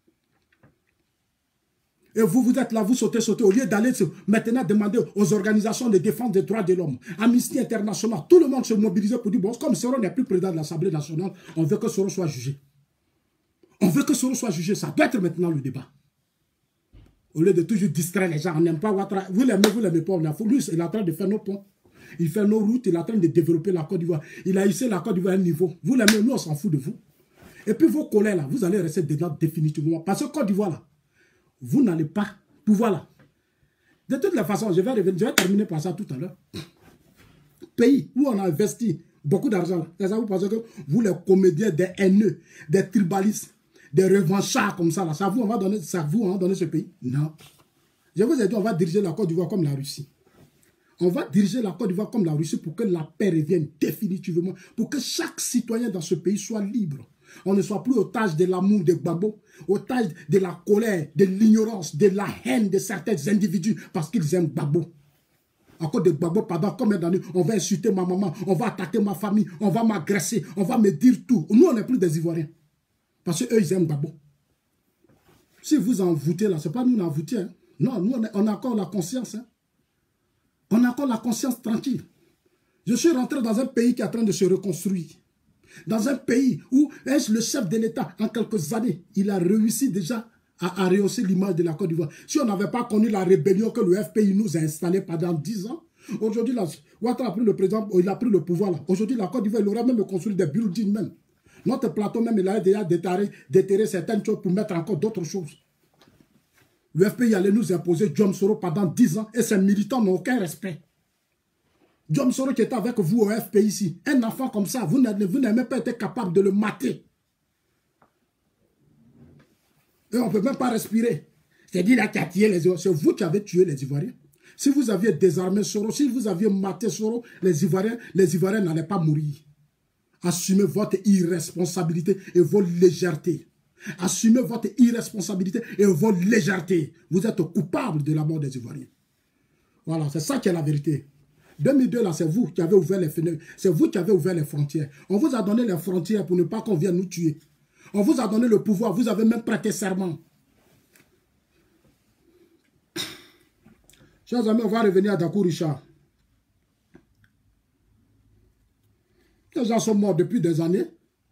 Et vous êtes là, vous sautez. Au lieu d'aller maintenant demander aux organisations de défense des droits de l'homme, Amnesty International, tout le monde se mobilise pour dire, bon, comme Soro n'est plus président de l'Assemblée nationale, on veut que Soro soit jugé. On veut que Soro soit jugé, ça doit être maintenant le débat. Au lieu de toujours distraire les gens, on n'aime pas Ouattara. Vous l'aimez pas, on a fou. Lui, il est en train de faire nos ponts. Il fait nos routes, il est en train de développer la Côte d'Ivoire. Il a hissé la Côte d'Ivoire à un niveau. Vous l'aimez, nous on s'en fout de vous. Et puis vos collègues là, vous allez rester dedans définitivement. Parce que Côte d'Ivoire là, vous n'allez pas pouvoir là. De toutes les façons, je vais terminer par ça tout à l'heure. Pays où on a investi beaucoup d'argent. Vous pensez que vous les comédiens, des haineux, des tribalistes, des revanchards comme ça là, ça vous on va donner ce pays? Non. Je vous ai dit, on va diriger la Côte d'Ivoire comme la Russie. On va diriger la Côte d'Ivoire comme la Russie pour que la paix revienne définitivement, pour que chaque citoyen dans ce pays soit libre. On ne soit plus otage de l'amour de Gbagbo, otage de la colère, de l'ignorance, de la haine de certains individus parce qu'ils aiment Gbagbo. À cause de Gbagbo, pendant combien d'années, on va insulter ma maman, on va attaquer ma famille, on va m'agresser, on va me dire tout. Nous, on n'est plus des Ivoiriens. Parce qu'eux, ils aiment Gbagbo. Si vous en voûtez là, ce n'est pas nous qui en voûtons. Hein. Non, nous, on a encore la conscience. Hein. On a encore la conscience tranquille. Je suis rentré dans un pays qui est en train de se reconstruire. Dans un pays où le chef de l'État, en quelques années, il a réussi déjà à rehausser l'image de la Côte d'Ivoire. Si on n'avait pas connu la rébellion que le FPI nous a installée pendant 10 ans, aujourd'hui, Ouattara a pris le président, il a pris le pouvoir là. Aujourd'hui, la Côte d'Ivoire, il aurait même construit des buildings même. Notre plateau même, il a déjà déterré certaines choses pour mettre encore d'autres choses. Le FPI allait nous imposer Djom Soro pendant 10 ans et ses militants n'ont aucun respect. Djom Soro qui était avec vous au FPI ici, un enfant comme ça, vous n'avez même pas été capable de le mater. Et on ne peut même pas respirer. C'est-à-dire là qui a tué les Ivoiriens. C'est vous qui avez tué les Ivoiriens. Si vous aviez désarmé Soro, si vous aviez maté Soro, les Ivoiriens n'allaient pas mourir. Assumez votre irresponsabilité et vos légèretés. Assumez votre irresponsabilité et vos légèretés. Vous êtes coupable de la mort des Ivoiriens. Voilà, c'est ça qui est la vérité. 2002, là, c'est vous qui avez ouvert les fenêtres. C'est vous qui avez ouvert les frontières. On vous a donné les frontières pour ne pas qu'on vienne nous tuer. On vous a donné le pouvoir. Vous avez même prêté serment. Chers amis, on va revenir à Dakou Richard. Les gens sont morts depuis des années.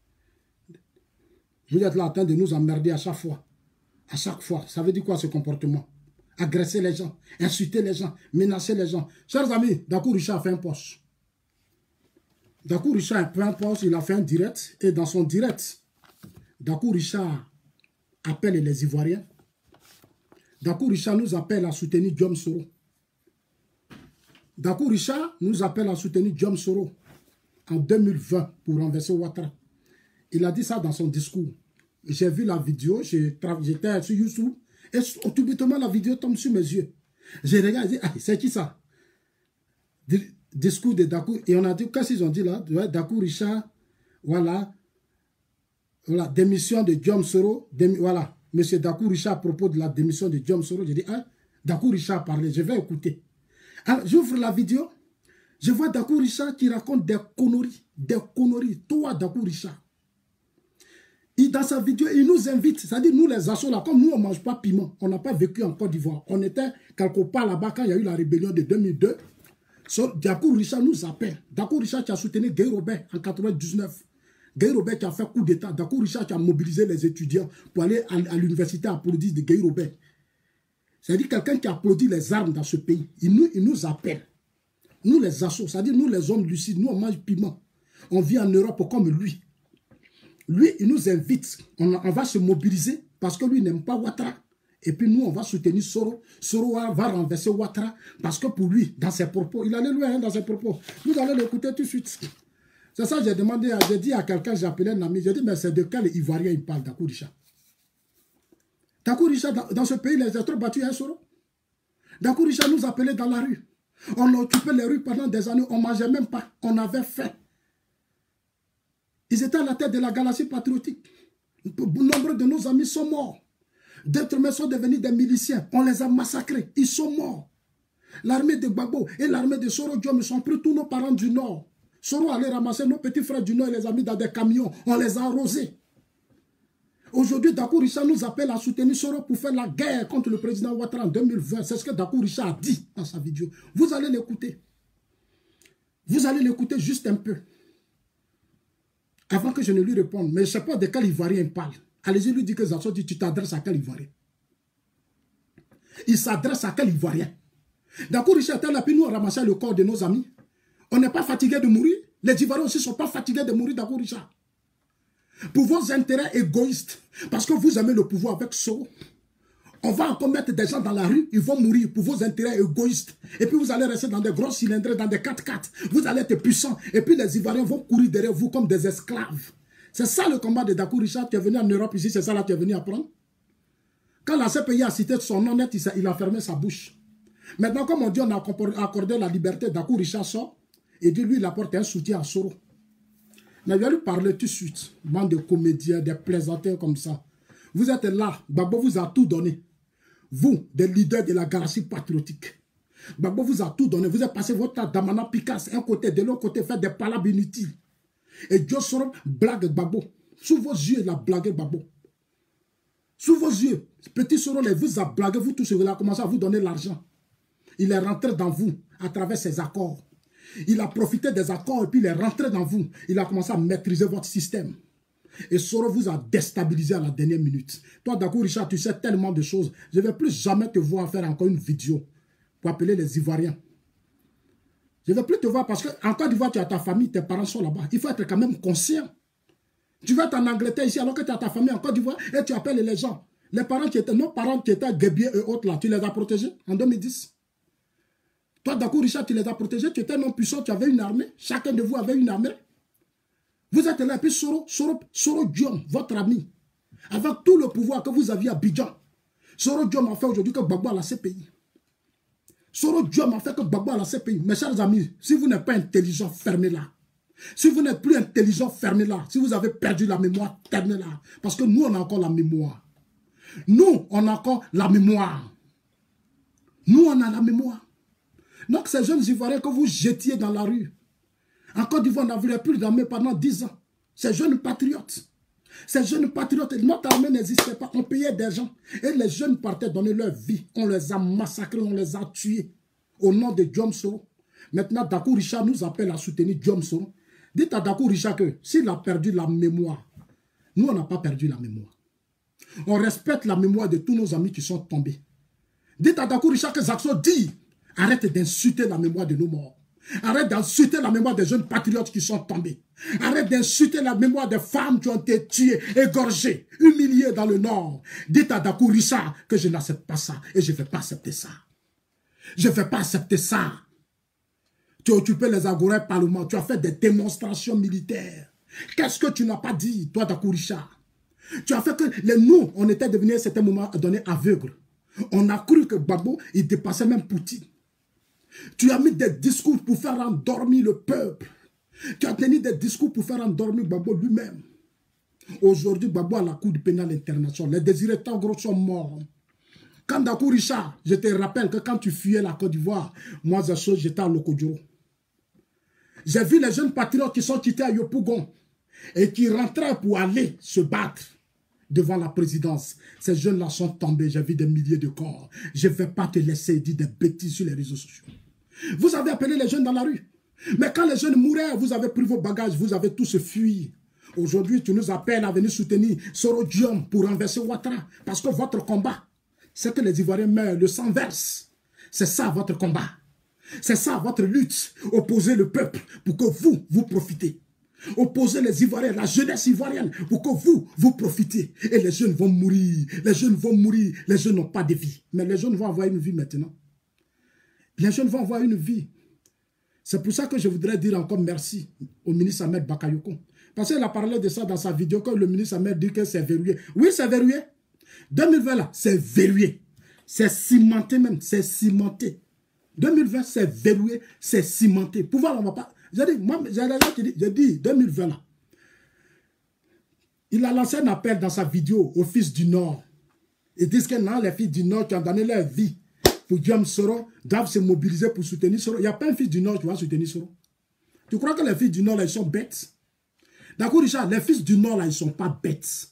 Vous êtes là en train de nous emmerder à chaque fois. À chaque fois. Ça veut dire quoi ce comportement? Agresser les gens, insulter les gens, menacer les gens. Chers amis, Dakou Richard a fait un poste. Dakou Richard a fait un poste, il a fait un direct. Et dans son direct, Dakou Richard appelle les Ivoiriens. Dakou Richard nous appelle à soutenir Djom Soro. Dakou Richard nous appelle à soutenir Diom Soro en 2020 pour renverser Ouattara. Il a dit ça dans son discours. J'ai vu la vidéo, j'étais sur YouTube, et subitement la vidéo tombe sur mes yeux. J'ai regardé, ah, c'est qui ça? Discours de Dakou, et on a dit, qu'est-ce qu'ils ont dit là? Dakou Richard, voilà, démission de Diom Soro, voilà, monsieur Dakou Richard à propos de la démission de Diom Soro, j'ai dit, ah, Dakou Richard parlait, je vais écouter. Alors, j'ouvre la vidéo, je vois Dakou Richard qui raconte des conneries, toi Dakou Richard. Et dans sa vidéo, il nous invite, c'est-à-dire nous les assos là, comme nous on ne mange pas piment, on n'a pas vécu en Côte d'Ivoire, on était quelque part là-bas quand il y a eu la rébellion de 2002, Dakou Richard nous appelle, Dakou Richard qui a soutenu Guy Robert en 99, Guy Robert qui a fait coup d'état, Dakou Richard qui a mobilisé les étudiants pour aller à l'université applaudir de Guy Robert. C'est-à-dire quelqu'un qui applaudit les armes dans ce pays, il nous appelle, nous les assos, c'est-à-dire nous les hommes lucides, nous on mange piment, on vit en Europe comme lui. Lui, il nous invite, on va se mobiliser parce que lui n'aime pas Ouattara. Et puis nous, on va soutenir Soro. Soro va renverser Ouattara parce que pour lui, dans ses propos, il allait loin dans ses propos. Vous allez l'écouter tout de suite. C'est ça que j'ai demandé, j'ai dit à quelqu'un, j'ai appelé un ami, j'ai dit, mais c'est de quel Ivoirien il parle, Dakou Richard? Dakou Richard, dans ce pays, les êtres battus à Soro. Dakou Richard nous appelait dans la rue. On occupait les rues pendant des années, on ne mangeait même pas, on avait faim. Ils étaient à la tête de la galaxie patriotique. Nombre de nos amis sont morts. D'autres mais sont devenus des miliciens. On les a massacrés. Ils sont morts. L'armée de Gbagbo et l'armée de Soro Diom sont pris tous nos parents du Nord. Soro allait ramasser nos petits frères du Nord et les a mis dans des camions. On les a arrosés. Aujourd'hui, Dakou Richard nous appelle à soutenir Soro pour faire la guerre contre le président Ouattara en 2020. C'est ce que Dakou Richard a dit dans sa vidéo. Vous allez l'écouter. Vous allez l'écouter juste un peu. Avant que je ne lui réponde, mais je ne sais pas de quel Ivoirien il parle. Allez-y lui dire que Zasso dit, tu t'adresses à quel Ivoirien? Il s'adresse à quel Ivoirien? Dakou Richard était là, puis nous on ramassait le corps de nos amis. On n'est pas fatigué de mourir. Les Ivoiriens aussi ne sont pas fatigués de mourir, Dakou Richard. Pour vos intérêts égoïstes, parce que vous aimez le pouvoir avec Soro, on va encore mettre des gens dans la rue, ils vont mourir pour vos intérêts égoïstes. Et puis vous allez rester dans des gros cylindres, dans des 4x4. Vous allez être puissants. Et puis les Ivoiriens vont courir derrière vous comme des esclaves. C'est ça le combat de Dakou Richard. Tu es venu en Europe ici, c'est ça là que tu es venu apprendre. Quand la CPI a cité son nom net, il a fermé sa bouche. Maintenant, comme on dit, on a accordé la liberté, Dakou Richard sort et dit lui, il apporte un soutien à Soro. Mais il va lui parler tout de suite. Bande de comédiens, des plaisantins comme ça. Vous êtes là, Gbagbo vous a tout donné. Vous, des leaders de la galaxie patriotique. Gbagbo vous a tout donné. Vous avez passé votre temps d'Amana Picasse, un côté, de l'autre côté, faire des palabres inutiles. Et Dieu Soro blague Gbagbo. Sous vos yeux, il a blagué Gbagbo. Sous vos yeux, petit Soro, il vous a blagué, vous tous, il a commencé à vous donner l'argent. Il est rentré dans vous à travers ses accords. Il a profité des accords et puis il est rentré dans vous. Il a commencé à maîtriser votre système. Et Soro vous a déstabilisé à la dernière minute. Toi, Dakou Richard, tu sais tellement de choses. Je ne vais plus jamais te voir faire encore une vidéo pour appeler les Ivoiriens. Je ne vais plus te voir parce qu'en Côte d'Ivoire, tu as ta famille, tes parents sont là-bas. Il faut être quand même conscient. Tu vas être en Angleterre ici alors que tu as ta famille en Côte d'Ivoire et tu appelles les gens. Les parents qui étaient, nos parents qui étaient Guébier et autres là, tu les as protégés en 2010. Toi, Dakou Richard, tu les as protégés, tu étais non puissant, tu avais une armée. Chacun de vous avait une armée. Vous êtes là, et puis Soro Diom, votre ami, avec tout le pouvoir que vous aviez à Abidjan, Soro Diom a fait aujourd'hui que Gbagbo a la CPI. Soro Diom a fait que Gbagbo a la CPI. Mes chers amis, si vous n'êtes pas intelligent, fermez-la. Si vous n'êtes plus intelligent, fermez-la. Si vous avez perdu la mémoire, fermez-la. Parce que nous, on a encore la mémoire. Nous, on a encore la mémoire. Nous, on a la mémoire. Donc, ces jeunes Ivoiriens que vous jetiez dans la rue, en Côte d'Ivoire, on n'avait plus d'armée pendant 10 ans. Ces jeunes patriotes, notre armée n'existait pas. On payait des gens. Et les jeunes partaient donner leur vie. On les a massacrés, on les a tués. Au nom de Diom Soro. Maintenant, Dakou Richard nous appelle à soutenir Diom Soro. Dites à Dakou Richard que s'il a perdu la mémoire, nous, on n'a pas perdu la mémoire. On respecte la mémoire de tous nos amis qui sont tombés. Dites à Dakou Richard que Zasso dit, arrête d'insulter la mémoire de nos morts. Arrête d'insulter la mémoire des jeunes patriotes qui sont tombés. Arrête d'insulter la mémoire des femmes qui ont été tuées, égorgées, humiliées dans le Nord. Dites à Dakou Richard que je n'accepte pas ça et je ne vais pas accepter ça. Je ne vais pas accepter ça. Tu as occupé les agora parlement. Tu as fait des démonstrations militaires. Qu'est-ce que tu n'as pas dit, toi, Dakouricha? Tu as fait que nous, on était devenus à un certain moment donné aveugles. On a cru que Gbagbo, il dépassait même Poutine. Tu as mis des discours pour faire endormir le peuple. Tu as tenu des discours pour faire endormir Gbagbo lui-même. Aujourd'hui, Gbagbo à la Cour pénale internationale. Les désirés Tangro sont morts. Quand Dakouricha, je te rappelle que quand tu fuyais la Côte d'Ivoire, moi, j'étais à Lokodjoro. J'ai vu les jeunes patriotes qui sont quittés à Yopougon et qui rentraient pour aller se battre devant la présidence. Ces jeunes-là sont tombés. J'ai vu des milliers de corps. Je ne vais pas te laisser dire des bêtises sur les réseaux sociaux. Vous avez appelé les jeunes dans la rue. Mais quand les jeunes mouraient, vous avez pris vos bagages, vous avez tous fui. Aujourd'hui, tu nous appelles à venir soutenir Soro Diom pour renverser Ouattara. Parce que votre combat, c'est que les Ivoiriens meurent, le sang verse. C'est ça votre combat. C'est ça votre lutte. Opposer le peuple pour que vous profitez. Opposer les Ivoiriens, la jeunesse ivoirienne pour que vous profitez. Et les jeunes vont mourir. Les jeunes vont mourir. Les jeunes n'ont pas de vie. Mais les jeunes vont avoir une vie maintenant. Les jeunes vont avoir une vie. C'est pour ça que je voudrais dire encore merci au ministre Ahmed Bakayoko. Parce qu'il a parlé de ça dans sa vidéo quand le ministre Ahmed dit que c'est verrouillé. Oui, c'est verrouillé. 2020 là, c'est verrouillé. C'est cimenté même. C'est cimenté. 2020, c'est verrouillé, c'est cimenté. Pouvoir, on va pas... J'ai dit, moi, j'ai dit 2020 là. Il a lancé un appel dans sa vidéo aux fils du Nord. Ils disent que non, les fils du Nord qui ont donné leur vie pour Diom Soro doivent se mobiliser pour soutenir Soro. Il n'y a pas un fils du Nord qui va soutenir Soro. Tu crois que les fils du Nord là, ils sont bêtes? D'accord, Richard, les fils du Nord là, ils ne sont pas bêtes.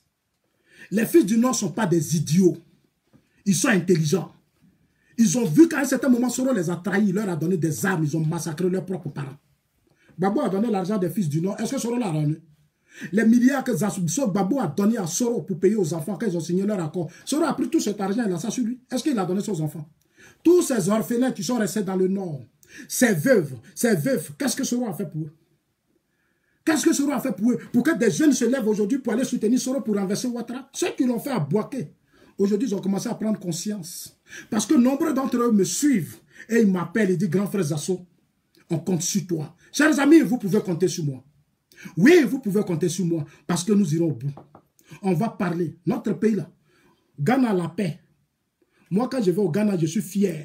Les fils du Nord ne sont pas des idiots. Ils sont intelligents. Ils ont vu qu'à un certain moment, Soro les a trahis, il leur a donné des armes, ils ont massacré leurs propres parents. Gbagbo a donné l'argent des fils du Nord. Est-ce que Soro l'a donné? Les milliards que Gbagbo a donné à Soro pour payer aux enfants quand ils ont signé leur accord. Soro a pris tout cet argent, il a ça sur lui. Est-ce qu'il a donné ça aux enfants? Tous ces orphelins qui sont restés dans le Nord, ces veuves, qu'est-ce que Soro a fait pour eux? Qu'est-ce que Soro a fait pour eux? Pour que des jeunes se lèvent aujourd'hui pour aller soutenir Soro pour renverser Ouattara? Ceux qui l'ont fait à Bouaké, aujourd'hui, ils ont commencé à prendre conscience. Parce que nombreux d'entre eux me suivent et ils m'appellent et disent, grand frère Zasso, on compte sur toi. Chers amis, vous pouvez compter sur moi. Oui, vous pouvez compter sur moi parce que nous irons au bout. On va parler. Notre pays là, Ghana la paix. Moi, quand je vais au Ghana, je suis fier.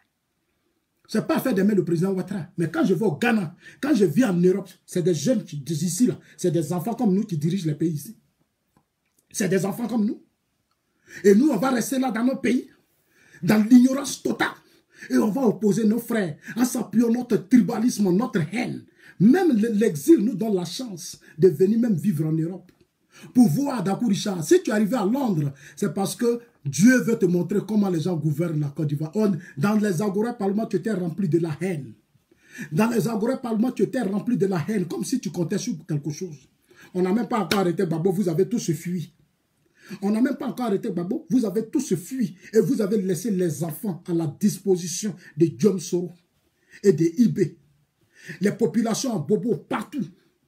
Ce n'est pas fait d'aimer le président Ouattara. Mais quand je vais au Ghana, quand je vis en Europe, c'est des jeunes qui ici là, c'est des enfants comme nous qui dirigent les pays ici. C'est des enfants comme nous. Et nous, on va rester là dans nos pays, dans l'ignorance totale. Et on va opposer nos frères en s'appuyant notre tribalisme, notre haine. Même l'exil nous donne la chance de venir même vivre en Europe. Pour voir, Dakouricha, si tu es arrivé à Londres, c'est parce que Dieu veut te montrer comment les gens gouvernent la Côte d'Ivoire. Dans les agora parlements, tu étais rempli de la haine. Dans les agora parlements, tu étais rempli de la haine, comme si tu comptais sur quelque chose. On n'a même pas encore arrêté Gbagbo, vous avez tous fui. On n'a même pas encore arrêté Gbagbo, vous avez tous fui et vous avez laissé les enfants à la disposition de Diom Soro et de IB. Les populations en bobo partout.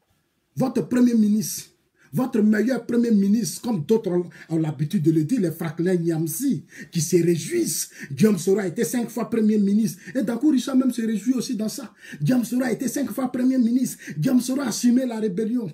Votre premier ministre, votre meilleur premier ministre, comme d'autres ont l'habitude de le dire, les Franklin Nyamsi, qui se réjouissent. Diom Soro a été 5 fois premier ministre. Et Dakouricha même se réjouit aussi dans ça. Diom Soro a été 5 fois premier ministre. Diom Soro a assumé la rébellion.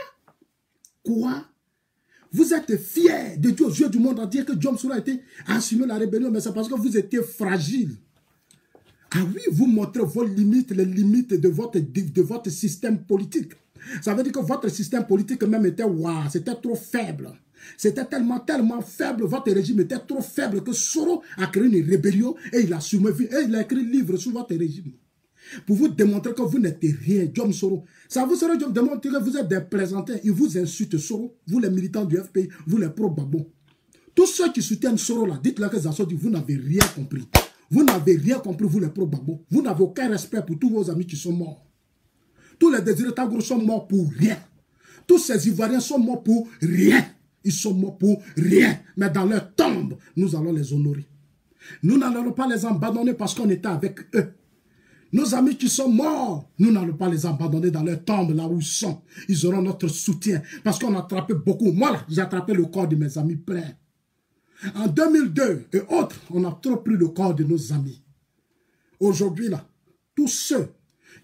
Quoi? Vous êtes fiers de Dieu aux yeux du monde entier que Diom Soro a assumé la rébellion, mais c'est parce que vous étiez fragile. Ah oui, vous montrez vos limites, les limites de votre système politique. Ça veut dire que votre système politique même était waouh, c'était trop faible. C'était tellement faible, votre régime était trop faible que Soro a créé une rébellion et il a assumé, et il a écrit un livre sur votre régime. Pour vous démontrer que vous n'êtes rien, Diom Soro. Ça vous démontrer que vous êtes des plaisantins. Ils vous insultent, Soro. Vous les militants du FPI, vous les pro-Gbagbo. Tous ceux qui soutiennent Soro là, dites-leur que Zasso dit, vous n'avez rien compris. Vous n'avez rien compris, vous les pro-Gbagbo. Vous n'avez aucun respect pour tous vos amis qui sont morts. Tous les désirés Tangro sont morts pour rien. Tous ces Ivoiriens sont morts pour rien. Ils sont morts pour rien. Mais dans leur tombe, nous allons les honorer. Nous n'allons pas les abandonner parce qu'on était avec eux. Nos amis qui sont morts, nous n'allons pas les abandonner dans leur tombe, là où ils sont. Ils auront notre soutien. Parce qu'on a attrapé beaucoup. Moi, là, j'ai attrapé le corps de mes amis plein. En 2002 et autres, on a trop pris le corps de nos amis. Aujourd'hui, là, tous ceux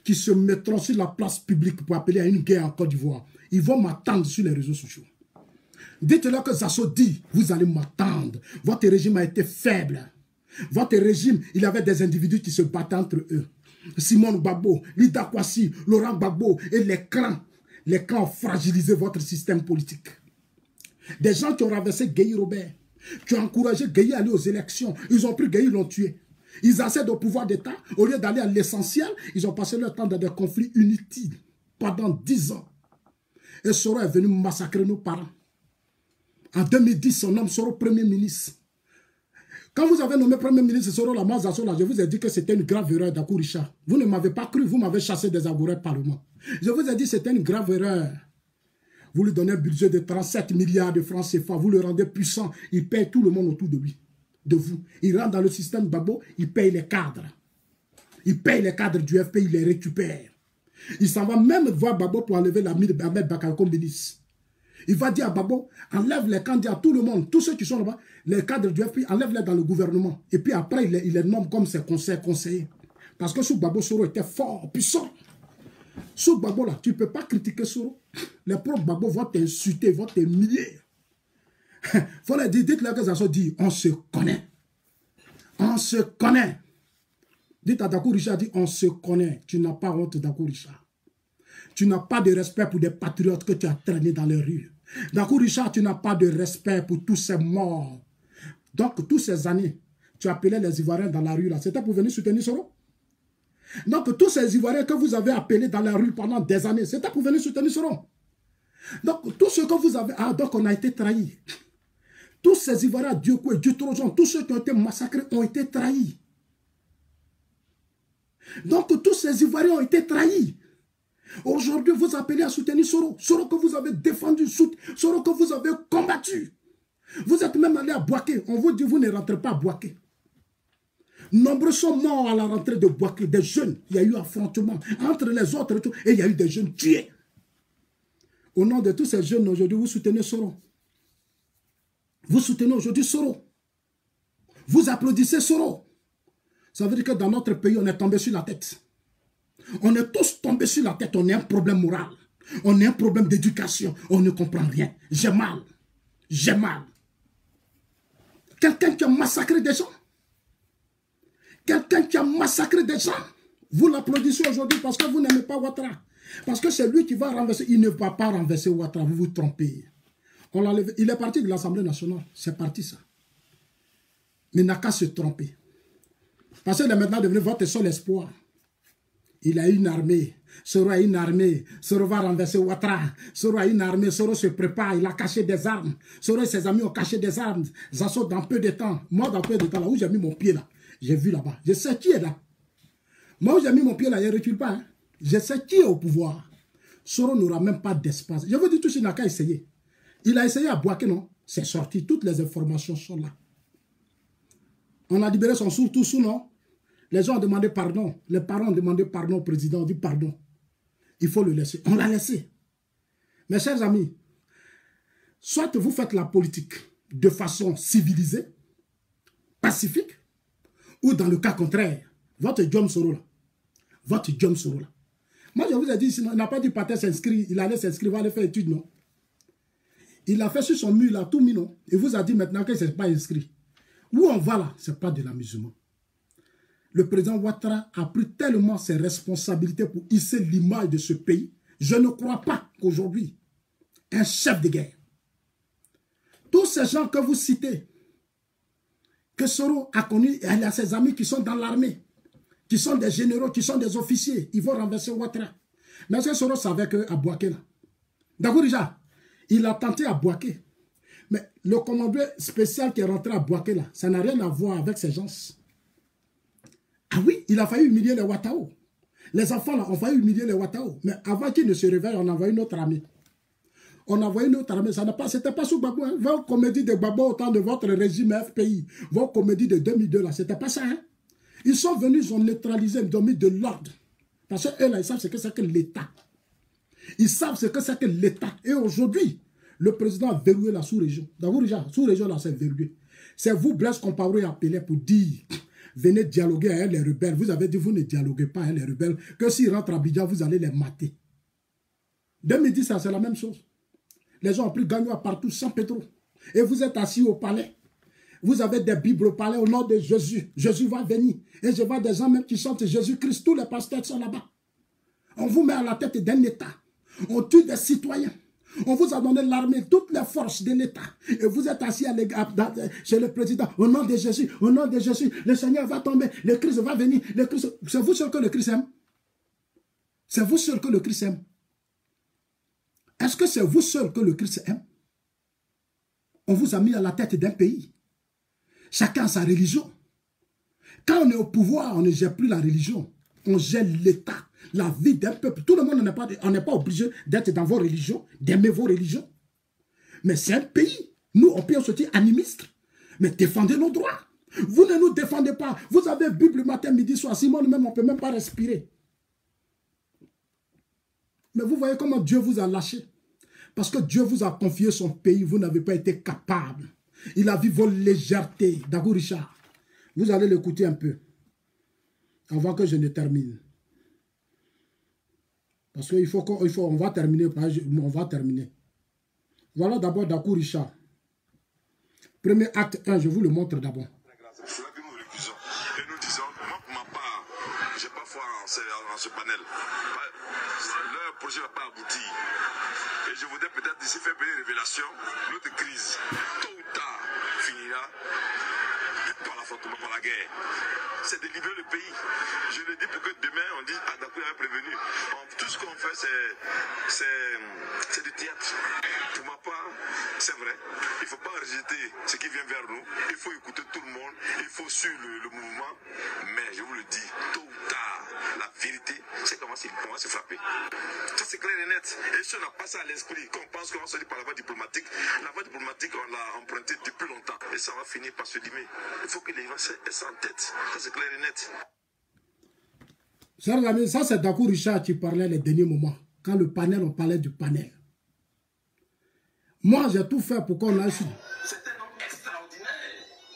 qui se mettront sur la place publique pour appeler à une guerre en Côte d'Ivoire, ils vont m'attendre sur les réseaux sociaux. Dites-leur que Zasso dit, vous allez m'attendre. Votre régime a été faible. Votre régime, il y avait des individus qui se battaient entre eux. Simone Gbagbo, Lida Kwasi, Laurent Gbagbo et les clans ont fragilisé votre système politique. Des gens qui ont renversé Gueye Robert, qui ont encouragé Gueye à aller aux élections. Ils ont pris Gueye, ils l'ont tué. Ils accèdent au pouvoir d'État. Au lieu d'aller à l'essentiel, ils ont passé leur temps dans des conflits inutiles pendant 10 ans. Et Soro est venu massacrer nos parents. En 2010, son homme Soro Premier ministre. Quand vous avez nommé Premier ministre Soro la Mazasola, je vous ai dit que c'était une grave erreur d'Akou Richard. Vous ne m'avez pas cru, vous m'avez chassé des Agourets Parlement. Je vous ai dit que c'était une grave erreur. Vous lui donnez un budget de 37 milliards de francs CFA, vous le rendez puissant, il paye tout le monde autour de lui, de vous. Il rentre dans le système Gbagbo, il paye les cadres. Il paye les cadres du FP, il les récupère. Il s'en va même voir Gbagbo pour enlever l'ami de Ahmed Bakar comme ministre. Il va dire à Gbagbo, enlève les candidats, tout le monde, tous ceux qui sont là-bas, les cadres du FP, enlève-les dans le gouvernement. Et puis après, il les nomme comme ses conseillers. Parce que sous Gbagbo, Soro était fort, puissant. Sous Gbagbo, là, tu ne peux pas critiquer Soro. Les propres Gbagbo vont t'insulter, vont t'humilier. Il faut leur dire, dites-leur que Zasso dit, on se connaît. On se connaît. Dites à Dakou Richard, dit, on se connaît. Tu n'as pas honte, Dakou Richard. Tu n'as pas de respect pour des patriotes que tu as traînés dans les rues. Dakou Richard, tu n'as pas de respect pour tous ces morts. Donc, toutes ces années, tu appelais les Ivoiriens dans la rue, là. C'était pour venir soutenir Soro. Donc, tous ces Ivoiriens que vous avez appelés dans la rue pendant des années, c'était pour venir soutenir Soro. Donc, tout ce que vous avez... Ah, donc on a été trahis. Tous ces Ivoiriens, Diokou et Dutrojon, tous ceux qui ont été massacrés ont été trahis. Donc, tous ces Ivoiriens ont été trahis. Aujourd'hui, vous appelez à soutenir Soro. Soro que vous avez défendu, Soro que vous avez combattu. Vous êtes même allé à Bouaké. On vous dit, vous ne rentrez pas à Bouaké. Nombreux sont morts à la rentrée de Bouaké, des jeunes. Il y a eu affrontement entre les autres et il y a eu des jeunes tués. Au nom de tous ces jeunes, aujourd'hui, vous soutenez Soro. Vous soutenez aujourd'hui Soro. Vous applaudissez Soro. Ça veut dire que dans notre pays, on est tombé sur la tête. On est tous tombés sur la tête. On a un problème moral. On a un problème d'éducation. On ne comprend rien. J'ai mal. J'ai mal. Quelqu'un qui a massacré des gens. Quelqu'un qui a massacré des gens. Vous l'applaudissez aujourd'hui parce que vous n'aimez pas Ouattara. Parce que c'est lui qui va renverser. Il ne va pas renverser Ouattara. Vous vous trompez. On l'a levé. Il est parti de l'Assemblée nationale. C'est parti ça. Mais il n'a qu'à se tromper. Parce qu'il est maintenant devenu votre seul espoir. Il a une armée. Soro a une armée. Soro va renverser Ouattara. Soro a une armée. Soro se prépare. Il a caché des armes. Soro et ses amis ont caché des armes. Zasso dans peu de temps. Moi, dans peu de temps, là où j'ai mis mon pied là, j'ai vu là-bas. Je sais qui est là. Moi, où j'ai mis mon pied là, il ne recule pas. Hein. Je sais qui est au pouvoir. Soro n'aura même pas d'espace. Je vous dis tout ce qu'il n'a qu'à essayer. Il a essayé à Bouaké, non? C'est sorti. Toutes les informations sont là. On a libéré son sourd tout sous, non? Les gens ont demandé pardon. Les parents ont demandé pardon au président. On dit pardon. Il faut le laisser. On l'a laissé. Mes chers amis, soit vous faites la politique de façon civilisée, pacifique, ou dans le cas contraire, votre Djom Soro là. Votre Djom Soro là. Moi, je vous ai dit, il n'a pas dit Pathé s'inscrire, il allait s'inscrire, il va aller faire études, non? Il a fait sur son mur là, tout mis, non? Il vous a dit maintenant qu'il ne s'est pas inscrit. Où on va là, ce n'est pas de l'amusement. Le président Ouattara a pris tellement ses responsabilités pour hisser l'image de ce pays. Je ne crois pas qu'aujourd'hui, un chef de guerre, tous ces gens que vous citez, que Soro a connu, il a ses amis qui sont dans l'armée, qui sont des généraux, qui sont des officiers, ils vont renverser Ouattara. Mais est-ce que Soro savait qu'à Bouaké, là, d'accord déjà, il a tenté à Bouaké. Mais le commandant spécial qui est rentré à Bouaké, là, ça n'a rien à voir avec ces gens. Ah oui, il a failli humilier les Ouattao. Les enfants là ont failli humilier les Ouattao. Mais avant qu'ils ne se réveillent, on a envoyé notre armée. On a envoyé notre armée. C'était pas sous Gbagbo. Hein. Vos comédies de Gbagbo au temps de votre régime FPI. Vos comédies de 2002 là, c'était pas ça. Hein. Ils sont venus, ils ont neutralisé, ils ont mis de l'ordre. Parce qu'eux là, ils savent ce que c'est que l'État. Ils savent ce que c'est que l'État. Et aujourd'hui, le président a verrouillé la sous-région. D'abord déjà, sous-région là, c'est verrouillé. C'est vous, Blaise Compaoré, appelé pour dire venez dialoguer avec les rebelles. Vous avez dit, vous ne dialoguez pas avec les rebelles, que s'ils rentrent à Abidjan, vous allez les mater. 2010, c'est la même chose. Les gens ont pris Gagnoa partout sans pétrole. Et vous êtes assis au palais. Vous avez des bibles au palais au nom de Jésus. Jésus va venir. Et je vois des gens même qui chantent Jésus-Christ. Tous les pasteurs sont là-bas. On vous met à la tête d'un État. On tue des citoyens. On vous a donné l'armée, toutes les forces de l'État. Et vous êtes assis chez le président. Au nom de Jésus, le Seigneur va tomber. Le Christ va venir. C'est vous sûr que le Christ aime? C'est vous sûr que le Christ aime? Est-ce que c'est vous seul que le Christ aime? On vous a mis à la tête d'un pays. Chacun a sa religion. Quand on est au pouvoir, on ne gère plus la religion. On gère l'État, la vie d'un peuple. Tout le monde n'est pas obligé d'être dans vos religions, d'aimer vos religions. Mais c'est un pays. Nous, on peut sortir animistes. Mais défendez nos droits. Vous ne nous défendez pas. Vous avez Bible le matin, midi, soir. Simon, même, on ne peut même pas respirer. Mais vous voyez comment Dieu vous a lâché. Parce que Dieu vous a confié son pays. Vous n'avez pas été capable. Il a vu vos légèretés. Dagou Richard. Vous allez l'écouter un peu. Avant que je ne termine. Parce qu'il faut on va terminer. On va terminer. Voilà d'abord Dagou Richard. Premier acte 1, je vous le montre d'abord. Et nous disons, moi pour ma part, je n'ai pas foi en ce panel. Leur projet ne va pas aboutir. Et je voudrais peut-être d'ici faire une révélation, notre crise, tôt ou tard, finira par l'affrontement, par la guerre. C'est de libérer le pays. Je le dis pour que demain, on dise, ah d'accord, il a prévenu. Tout ce qu'on fait, c'est du théâtre. Pour ma part, c'est vrai. Il ne faut pas rejeter ce qui vient vers nous. Il faut écouter tout le monde. Il faut suivre le mouvement. Mais je vous le dis, tôt ou tard, la vérité, c'est comment se frapper. Ça, c'est clair et net. Et si on n'a pas ça à l'esprit, qu'on pense qu'on va sortir par la voie diplomatique, on l'a emprunté depuis longtemps. Et ça va finir par se limer. Il faut que les gens aient ça en tête. Ça, c'est clair et net. Chers amis, ça, c'est Dagou Richard qui parlait les derniers moments. Quand le panel, on parlait du panel. Moi, j'ai tout fait pour qu'on aille sur. C'est un homme extraordinaire.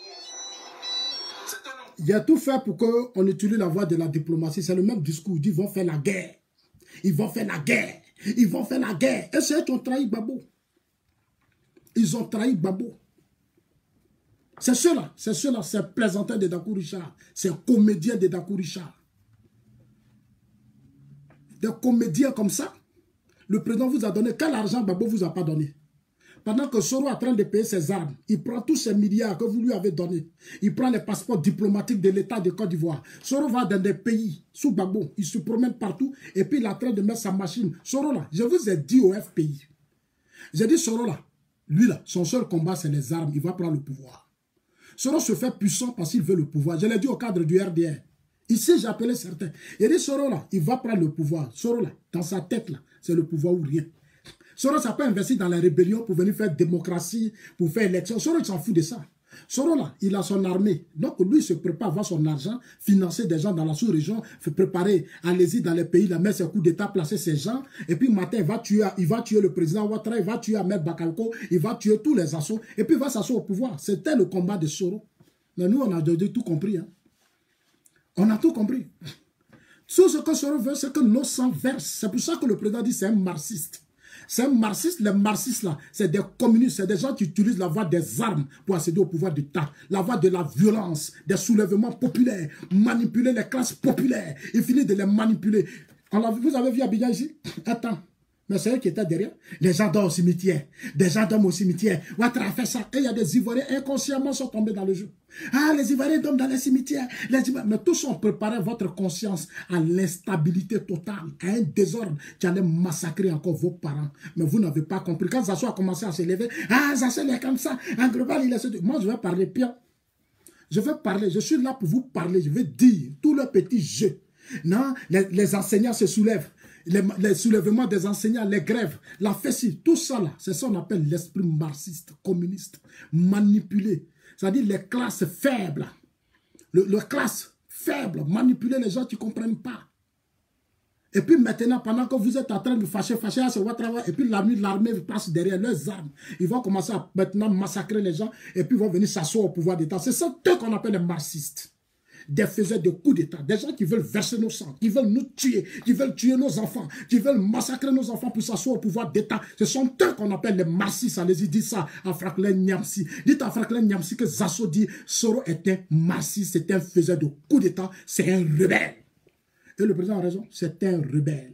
J'ai tout fait pour qu'on utilise la voie de la diplomatie. C'est le même discours. Ils vont faire la guerre. Ils vont faire la guerre. Ils vont faire la guerre. Et c'est eux qui ont trahi Gbagbo. Ils ont trahi Gbagbo. C'est ceux-là, c'est plaisantin de Dagou Richard. C'est comédien de Dagou Richard. Des comédiens comme ça, le président vous a donné quel argent Gbagbo vous a pas donné? Pendant que Soro est en train de payer ses armes, il prend tous ces milliards que vous lui avez donnés. Il prend les passeports diplomatiques de l'État de Côte d'Ivoire. Soro va dans des pays sous Gbagbo, il se promène partout et puis il est en train de mettre sa machine. Soro là, je vous ai dit au FPI. J'ai dit Soro là, lui là, son seul combat c'est les armes, il va prendre le pouvoir. Soro se fait puissant parce qu'il veut le pouvoir. Je l'ai dit au cadre du RDR. Ici, j'ai appelé certains. Il dit Soro là, il va prendre le pouvoir. Soro là, dans sa tête là, c'est le pouvoir ou rien. Soro, ça peut investir dans la rébellion pour venir faire démocratie, pour faire élection. Soro, il s'en fout de ça. Soro là, il a son armée. Donc lui, il se prépare à avoir son argent, financer des gens dans la sous-région, se préparer, allez-y dans les pays, la mettre ses coups d'État, placer ses gens. Et puis matin, il va tuer le président Ouattara, il va tuer Ahmed Bakayoko, il va tuer tous les assauts. Et puis il va s'asseoir au pouvoir. C'était le combat de Soro. Mais nous, on a tout compris. Hein. On a tout compris. Tout ce que Soro veut, c'est que nos sangs versent. C'est pour ça que le président dit c'est un marxiste. C'est un marxiste. Les marxistes là, c'est des communistes, c'est des gens qui utilisent la voie des armes pour accéder au pouvoir d'État. La voie de la violence, des soulèvements populaires, manipuler les classes populaires. Il finit de les manipuler. Vous avez vu Abidjan ici? Attends. Mais c'est eux qui étaient derrière. Les gens dorment au cimetière. Des gens dorment au cimetière. Ouattara fait ça. Et il y a des Ivoiriens inconsciemment sont tombés dans le jeu. Ah, les Ivoiriens dorment dans les cimetières. Mais tous ont préparé votre conscience à l'instabilité totale, à un désordre qui allait massacrer encore vos parents. Mais vous n'avez pas compris. Quand Zasso a commencé à se lever, ah, Zasso est comme ça. En global, il est... Moi, je vais parler pire. Je vais parler. Je suis là pour vous parler. Je vais dire tout le petit jeu. Non, les enseignants se soulèvent. Les soulèvements des enseignants, les grèves, la fessille, tout ça là, c'est ça qu'on appelle l'esprit marxiste, communiste, manipulé. C'est-à-dire les classes faibles, les classes faibles, manipuler les gens qui ne comprennent pas. Et puis maintenant, pendant que vous êtes en train de fâcher à ce travail, et puis l'armée passe derrière leurs armes, ils vont commencer à maintenant massacrer les gens, et puis ils vont venir s'asseoir au pouvoir d'État. C'est ça qu'on appelle les marxistes. des faiseurs de coups d'État, des gens qui veulent verser nos sangs, qui veulent nous tuer, qui veulent tuer nos enfants, qui veulent massacrer nos enfants pour s'asseoir au pouvoir d'État. Ce sont eux qu'on appelle les marxistes. Allez-y, dites ça à Franklin Nyamsi. Dites à Franklin Nyamsi que Zasso dit Soro est un marxiste, c'est un faiseur de coups d'État, c'est un rebelle. Et le président a raison, c'est un rebelle.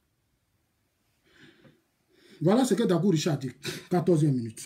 Voilà ce que Dakou Richard dit. 14e minute.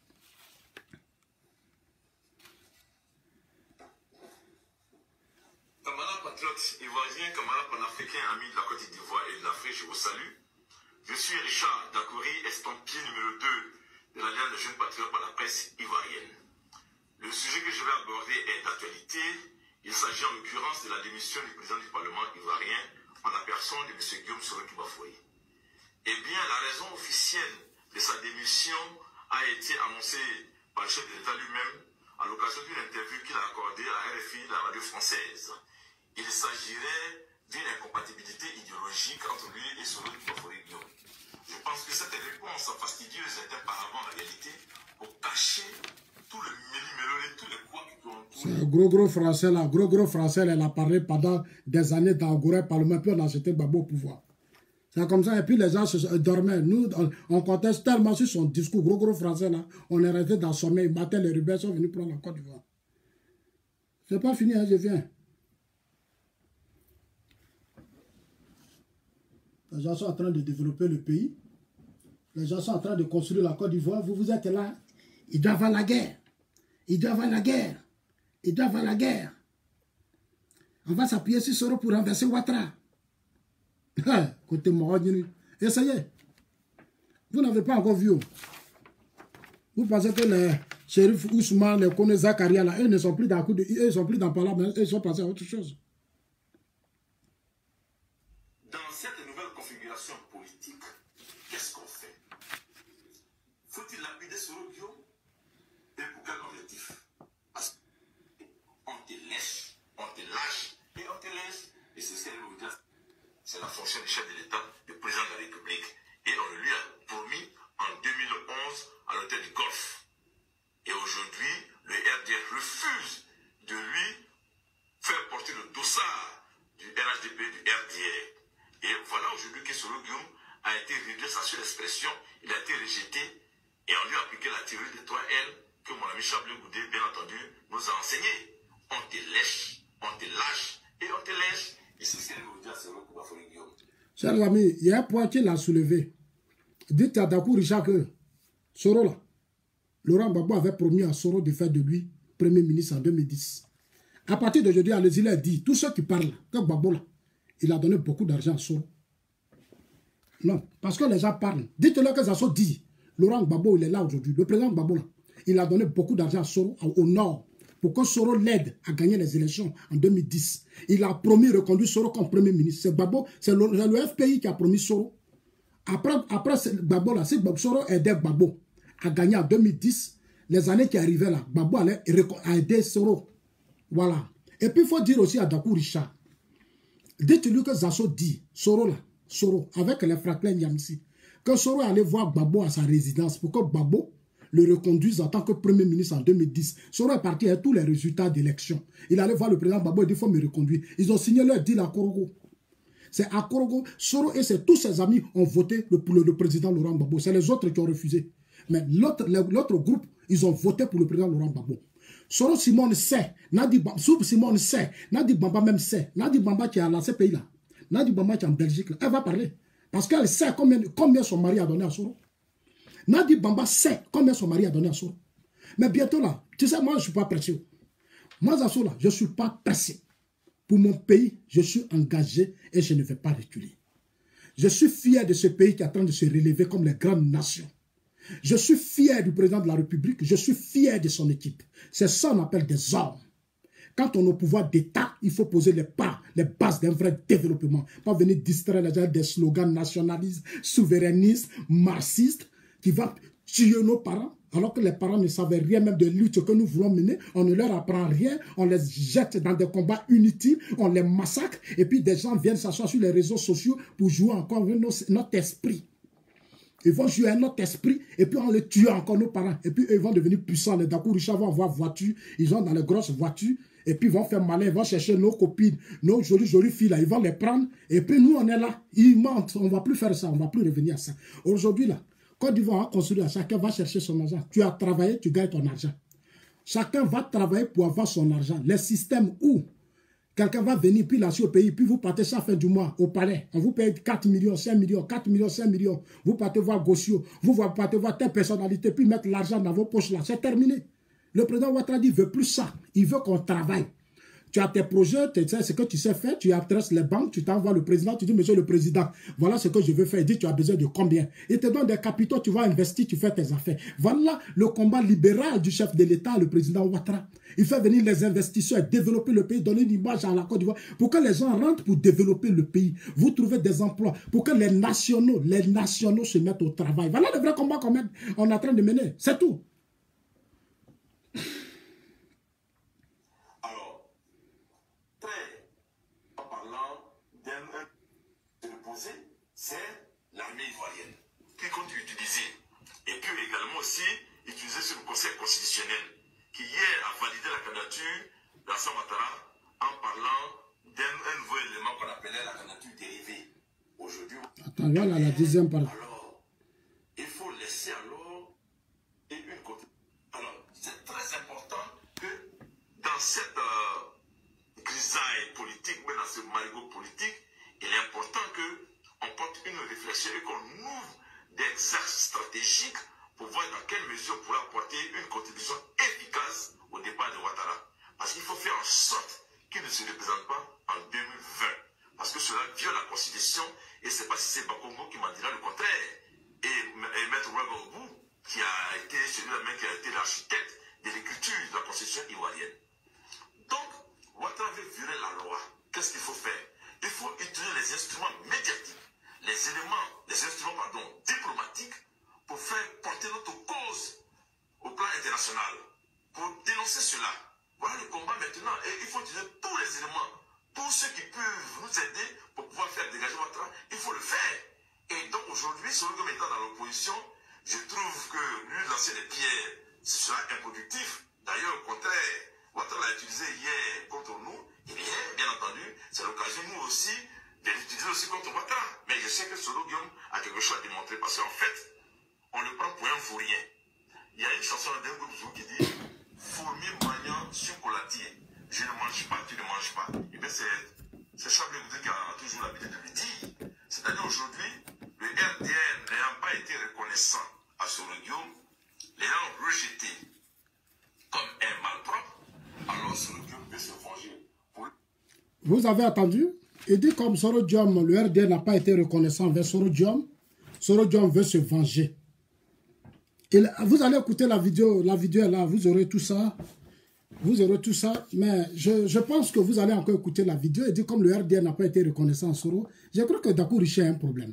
Camarades patriotes ivoiriens, camarades panafricains, amis de la Côte d'Ivoire et de l'Afrique, je vous salue. Je suis Richard Dakouri, estampillé numéro 2 de l'Alliance des jeunes patriotes par la presse ivoirienne. Le sujet que je vais aborder est d'actualité. Il s'agit en l'occurrence de la démission du président du Parlement ivoirien en la personne de M. Guillaume Soro Kibafoye. Eh bien, la raison officielle de sa démission a été annoncée par le chef de l'État lui-même à l'occasion d'une interview qu'il a accordée à RFI, la radio française. Il s'agirait d'une incompatibilité idéologique entre lui et Soro Kibafoye Guillaume. Je pense que cette réponse fastidieuse est un paravent en réalité pour cacher tout le méli-mélolé, tous les couacs qui ont tout.
C'est gros français là, gros français, elle a parlé pendant des années dans le Parlement, puis on a jeté Gbagbo au pouvoir. C'est comme ça, et puis les gens dormaient. Nous, on conteste tellement sur son discours, gros français là, on est resté dans le sommeil. Matin, les rebelles sont venus prendre la Côte d'Ivoire. C'est pas fini, hein, je viens. Les gens sont en train de développer le pays. Les gens sont en train de construire la Côte d'Ivoire. Vous êtes là. Ils doivent avoir la guerre. Ils doivent avoir la guerre. Ils doivent avoir la guerre. On va s'appuyer sur Soro pour renverser Ouattara. Côté Moradini. Et ça y est. Vous n'avez pas encore vu. Vous pensez que les shérifs Ousmane, les Kone Zakaria, là, eux ne sont plus dans le coup de. Eux sont plus dans le Parlement, ils sont passés à autre chose.
Dans cette nouvelle configuration politique, qu'est-ce qu'on fait? Faut-il lapider Soro Guillaume? Et pour quel objectif? Parce qu'on te lèche, on te lâche et on te laisse. Et c'est ce qu'elle veut dire. C'est la fonction du chef de l'État, du président de la République. Et on le lui a promis en 2011 à l'hôtel du Golfe. Et aujourd'hui, le RDR refuse de lui faire porter le dossard du RHDP, du RDR. Et voilà aujourd'hui que Soro Guillaume a été réduit à sur l'expression, il a été rejeté et on lui a appliqué la théorie des 3L que mon ami Chablé Goudé, bien entendu, nous a enseigné. On te lèche, on te lâche et on te lèche. Et c'est ce qu'elle veut dire à Soro Guillaume.
Chers amis, il y a un point qu'il a soulevé. Dites à Dakou Richard que Soro là, Laurent Gbagbo avait promis à Soro de faire de lui Premier ministre en 2010. À partir d'aujourd'hui, allez-y, il a dit, tous ceux qui parlent, que Gbagbo là, il a donné beaucoup d'argent à Soro. Non, parce que les gens parlent. Dites-leur que Zasso dit, Laurent Gbagbo, il est là aujourd'hui. Le président Gbagbo là, il a donné beaucoup d'argent à Soro au nord pour que Soro l'aide à gagner les élections en 2010. Il a promis de reconduire Soro comme Premier ministre. C'est Gbagbo, c'est le FPI qui a promis Soro. Après Gbagbo là, si Soro aidait Gbagbo à gagner en 2010, les années qui arrivaient là, Gbagbo allait aider Soro. Voilà. Et puis il faut dire aussi à Dakou Richard, dites-lui que Zasso dit, Soro là, Soro, avec les Franklin Nyamsi, que Soro allait voir Gbagbo à sa résidence pour que Gbagbo le reconduise en tant que Premier ministre en 2010. Soro est parti avec tous les résultats d'élection. Il allait voir le président Gbagbo et dit, il faut me reconduire. Ils ont signé leur deal à Korogo. C'est à Korogo, Soro et tous ses amis ont voté pour le président Laurent Gbagbo. C'est les autres qui ont refusé. Mais l'autre groupe, ils ont voté pour le président Laurent Gbagbo. Soro Simone sait, Nadi Simone sait, Nadi Bamba même sait, Nadi Bamba qui est à ce pays-là, Nadi Bamba qui est en Belgique, là, elle va parler. Parce qu'elle sait combien son mari a donné à Soro. Nadi Bamba sait combien son mari a donné à Soro. Mais bientôt là, tu sais, moi je ne suis pas pressé. Moi, Zasso là, je ne suis pas pressé. Pour mon pays, je suis engagé et je ne vais pas reculer. Je suis fier de ce pays qui est en train de se relever comme les grandes nations. Je suis fier du président de la République, je suis fier de son équipe. C'est ça qu'on appelle des hommes. Quand on est au pouvoir d'État, il faut poser les bases d'un vrai développement. Pas venir distraire les gens des slogans nationalistes, souverainistes, marxistes, qui vont tuer nos parents, alors que les parents ne savaient rien même de lutte que nous voulons mener. On ne leur apprend rien, on les jette dans des combats inutiles, on les massacre, et puis des gens viennent s'asseoir sur les réseaux sociaux pour jouer encore avec notre esprit. Ils vont jouer à notre esprit, et puis on les tue encore nos parents. Et puis eux, ils vont devenir puissants. Les Dakou Richard vont avoir voiture, ils vont dans les grosses voitures, Et puis ils vont faire malin, ils vont chercher nos copines, nos jolies filles là, ils vont les prendre. Et puis nous, on est là, ils mentent. On ne va plus faire ça, on ne va plus revenir à ça. Aujourd'hui là, Côte d'Ivoire a construit, chacun va chercher son argent. Tu as travaillé, tu gagnes ton argent. Chacun va travailler pour avoir son argent. Les systèmes où quelqu'un va venir, puis lâcher au pays, puis vous partez chaque fin du mois au palais. On vous paye 4 millions, 5 millions, 4 millions, 5 millions. Vous partez voir Gossio, vous partez voir telle personnalité, puis mettre l'argent dans vos poches là. C'est terminé. Le président Ouattara dit, il ne veut plus ça. Il veut qu'on travaille. Tu as tes projets, tu sais ce que tu sais faire, tu adresses les banques, tu t'envoies le président, tu dis, monsieur le président, voilà ce que je veux faire. Il dit, tu as besoin de combien? Il te donne des capitaux, tu vas investir, tu fais tes affaires. Voilà le combat libéral du chef de l'État, le président Ouattara. Il fait venir les investisseurs, développer le pays, donner une image à la Côte d'Ivoire, pour que les gens rentrent pour développer le pays. Vous trouvez des emplois, pour que les nationaux se mettent au travail. Voilà le vrai combat qu'on est en train de mener. C'est tout.
C'est l'armée ivoirienne qui compte utiliser et puis également aussi utiliser sur le Conseil constitutionnel qui hier a validé la candidature d'Alassane Ouattara en parlant d'un nouveau élément qu'on appelait la candidature dérivée. Aujourd'hui,
attends, voilà la deuxième partie.
Alors, il faut laisser alors une côté. Alors, c'est très important que dans cette grisaille politique, mais dans ce marigot politique, il est important que on porte une réflexion et qu'on ouvre des axes stratégiques pour voir dans quelle mesure on pourra apporter une contribution efficace au départ de Ouattara. Parce qu'il faut faire en sorte qu'il ne se représente pas en 2020. Parce que cela viole la Constitution et c'est pas si c'est Bakongo qui m'en dira le contraire. Et Maître Ouagadougou, qui a été celui-là même qui a été l'architecte de l'écriture de la Constitution ivoirienne. Donc, Ouattara veut violer la loi. Qu'est-ce qu'il faut faire? Il faut utiliser les instruments médiatiques, les instruments diplomatiques pour faire porter notre cause au plan international, pour dénoncer cela. Voilà le combat maintenant. Et il faut utiliser tous les éléments, tous ceux qui peuvent nous aider pour pouvoir faire dégager Ouattara, il faut le faire. Et donc aujourd'hui, selon comme étant dans l'opposition, je trouve que lui lancer des pierres, ce sera improductif. D'ailleurs, au contraire, Ouattara l'a utilisé hier contre nous. Et bien entendu, c'est l'occasion, nous aussi, de l'utiliser aussi contre Ouattara. Mais je sais que Soro Guillaume a quelque chose à démontrer. Parce qu'en fait, on le prend pour un fourrien. Il y a une chanson d'un groupe qui dit « Fourmi magnant chocolatier. Je ne mange pas, tu ne manges pas. » Et bien c'est Chablé Goudé qui a toujours l'habitude de le dire. C'est-à-dire aujourd'hui, le RDN n'ayant pas été reconnaissant à Soro Guillaume, l'ayant rejeté comme un malpropre, alors Soro Guillaume peut se venger.
Vous avez entendu? Il dit comme Soro Diom, le RDN n'a pas été reconnaissant envers Soro Diom veut se venger. Vous allez écouter la vidéo est là, vous aurez tout ça. Vous aurez tout ça, mais je pense que vous allez encore écouter la vidéo. Il dit comme le RDN n'a pas été reconnaissant à Soro, je crois que Dakou Riché a un problème.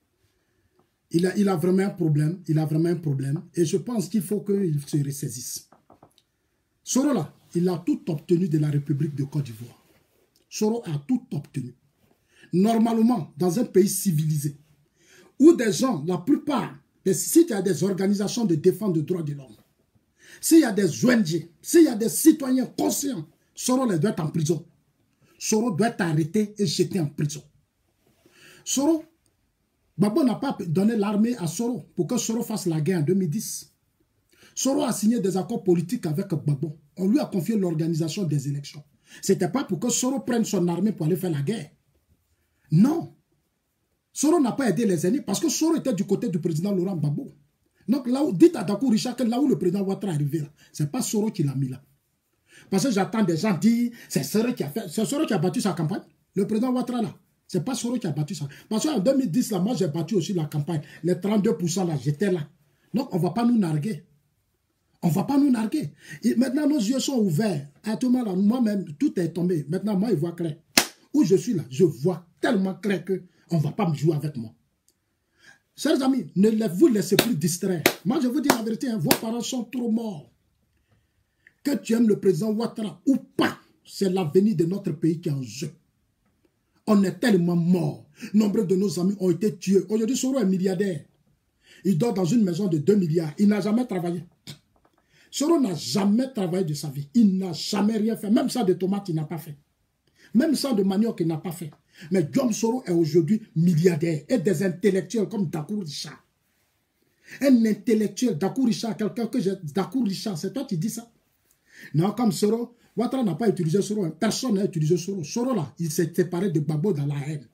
Il a vraiment un problème, et je pense qu'il faut qu'il se ressaisisse. Soro là, il a tout obtenu de la République de Côte d'Ivoire. Soro a tout obtenu. Normalement, dans un pays civilisé, où des gens, la plupart, s'il y a des organisations de défense des droits de l'homme, s'il y a des ONG, s'il y a des citoyens conscients, Soro doit être en prison. Soro doit être arrêté et jeté en prison. Soro, Gbagbo n'a pas donné l'armée à Soro pour que Soro fasse la guerre en 2010. Soro a signé des accords politiques avec Gbagbo. On lui a confié l'organisation des élections. Ce n'était pas pour que Soro prenne son armée pour aller faire la guerre. Non. Soro n'a pas aidé les ennemis parce que Soro était du côté du président Laurent Gbagbo. Donc là où, dites à Dakou Richard que là où le président Ouattara est arrivé, ce n'est pas Soro qui l'a mis là. Parce que j'attends des gens dire, c'est Soro qui a fait, c'est Soro qui a battu sa campagne. Le président Ouattara là, c'est pas Soro qui a battu ça. Parce qu'en 2010 là, moi j'ai battu aussi la campagne. Les 32% là, j'étais là. Donc on ne va pas nous narguer. On ne va pas nous narguer. Et maintenant, nos yeux sont ouverts. À tout moment, moi-même, tout est tombé. Maintenant, moi, il voit clair. Où je suis là, je vois tellement clair qu'on ne va pas me jouer avec moi. Chers amis, ne vous laissez plus distraire. Moi, je vous dis la vérité, hein, vos parents sont trop morts. Que tu aimes le président Ouattara ou pas, c'est l'avenir de notre pays qui est en jeu. On est tellement morts. Nombre de nos amis ont été tués. Aujourd'hui, Soro est milliardaire. Il dort dans une maison de 2 milliards. Il n'a jamais travaillé. Soro n'a jamais travaillé de sa vie. Il n'a jamais rien fait. Même ça de tomates, il n'a pas fait. Même ça de manioc, il n'a pas fait. Mais John Soro est aujourd'hui milliardaire. Et des intellectuels comme Dakour Richard. Un intellectuel, Dakour Richard, quelqu'un que j'ai... Dakour Richard, c'est toi qui dis ça? Non, comme Soro, Ouattara n'a pas utilisé Soro. Personne n'a utilisé Soro. Soro, là, il s'est séparé de Gbagbo dans la haine.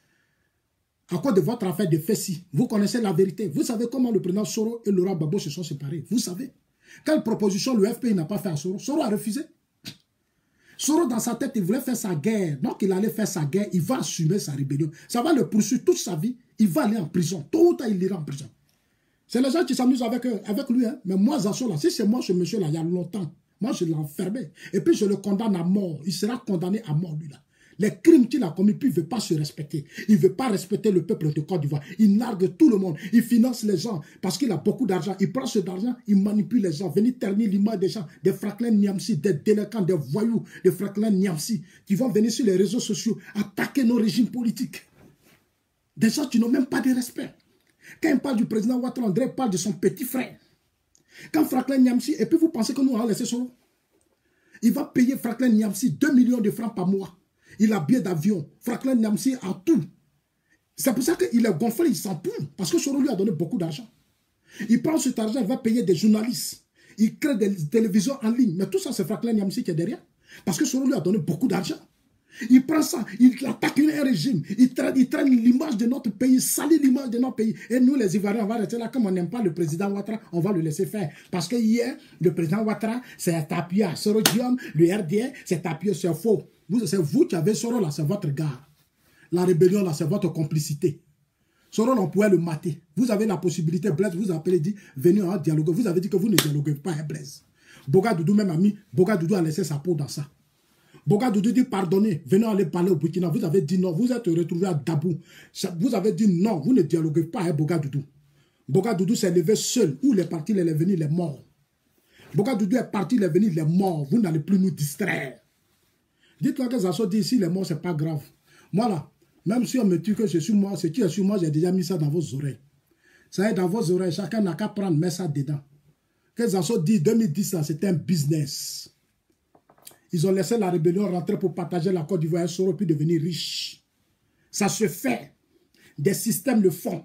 À cause de votre affaire de Fessi, vous connaissez la vérité. Vous savez comment le président Soro et Laurent Gbagbo se sont séparés. Vous savez. Quelle proposition le FPI n'a pas fait à Soro? Soro a refusé. Soro, dans sa tête, il voulait faire sa guerre. Donc, il allait faire sa guerre. Il va assumer sa rébellion. Ça va le poursuivre toute sa vie. Il va aller en prison. Tôt ou tard, il ira en prison. C'est les gens qui s'amusent avec lui. Hein. Mais moi, Zasso, là, si c'est moi, ce monsieur-là, il y a longtemps, moi, je l'ai enfermé. Et puis, je le condamne à mort. Il sera condamné à mort, lui, là. Les crimes qu'il a commis, puis il ne veut pas se respecter. Il ne veut pas respecter le peuple de Côte d'Ivoire. Il nargue tout le monde. Il finance les gens parce qu'il a beaucoup d'argent. Il prend cet argent, il manipule les gens. Venir ternir l'image des gens, des Franklin Niamsi, des délinquants, des voyous, des Franklin Niamsi, qui vont venir sur les réseaux sociaux attaquer nos régimes politiques. Des gens qui n'ont même pas de respect. Quand il parle du président Ouattara, André parle de son petit frère. Quand Franklin Niamsi, et puis vous pensez que nous allons laisser Soro? Il va payer Franklin Niamsi 2 millions de francs par mois. Il a billet d'avion. Franklin Niamsi a tout. C'est pour ça qu'il est gonflé, il s'en pousse. Parce que Soro lui a donné beaucoup d'argent. Il prend cet argent, il va payer des journalistes. Il crée des télévisions en ligne. Mais tout ça, c'est Franklin Niamsi qui est derrière. Parce que Soro lui a donné beaucoup d'argent. Il prend ça, il attaque un régime. Il traîne l'image de notre pays, salit l'image de notre pays. Et nous, les Ivoiriens, on va rester là. Comme on n'aime pas le président Ouattara, on va le laisser faire. Parce que hier, le président Ouattara s'est appuyé à Soro Diom, le RDA s'est appuyé sur faux. C'est vous qui avez Soro là, c'est votre gars. La rébellion là, c'est votre complicité. Soro, on pouvait le mater. Vous avez la possibilité, Blaise, vous appelez, dit, venez en dialoguer. Vous avez dit que vous ne dialoguez pas, hein, Blaise. Boga Doudou même a mis, Boga Doudou a laissé sa peau dans ça. Boga Doudou dit, pardonnez, venez aller parler au Burkina. Vous avez dit non, vous êtes retrouvé à Dabou. Vous avez dit non, vous ne dialoguez pas, hein, Boga Doudou. Boga Doudou s'est levé seul. Où il est parti, il est venu, il est mort. Boga Doudou est parti, il est venu, il est mort. Vous n'allez plus nous distraire. Dites-toi que Zasso dit, si les morts, ce n'est pas grave. Moi, là, même si on me tue que je suis mort, ce qui est sur moi, j'ai déjà mis ça dans vos oreilles. Ça est dans vos oreilles, chacun n'a qu'à prendre, mettre ça dedans. Que Zasso dit, 2010, c'était un business. Ils ont laissé la rébellion rentrer pour partager la Côte d'Ivoire et Soro, puis devenir riche. Ça se fait. Des systèmes le font.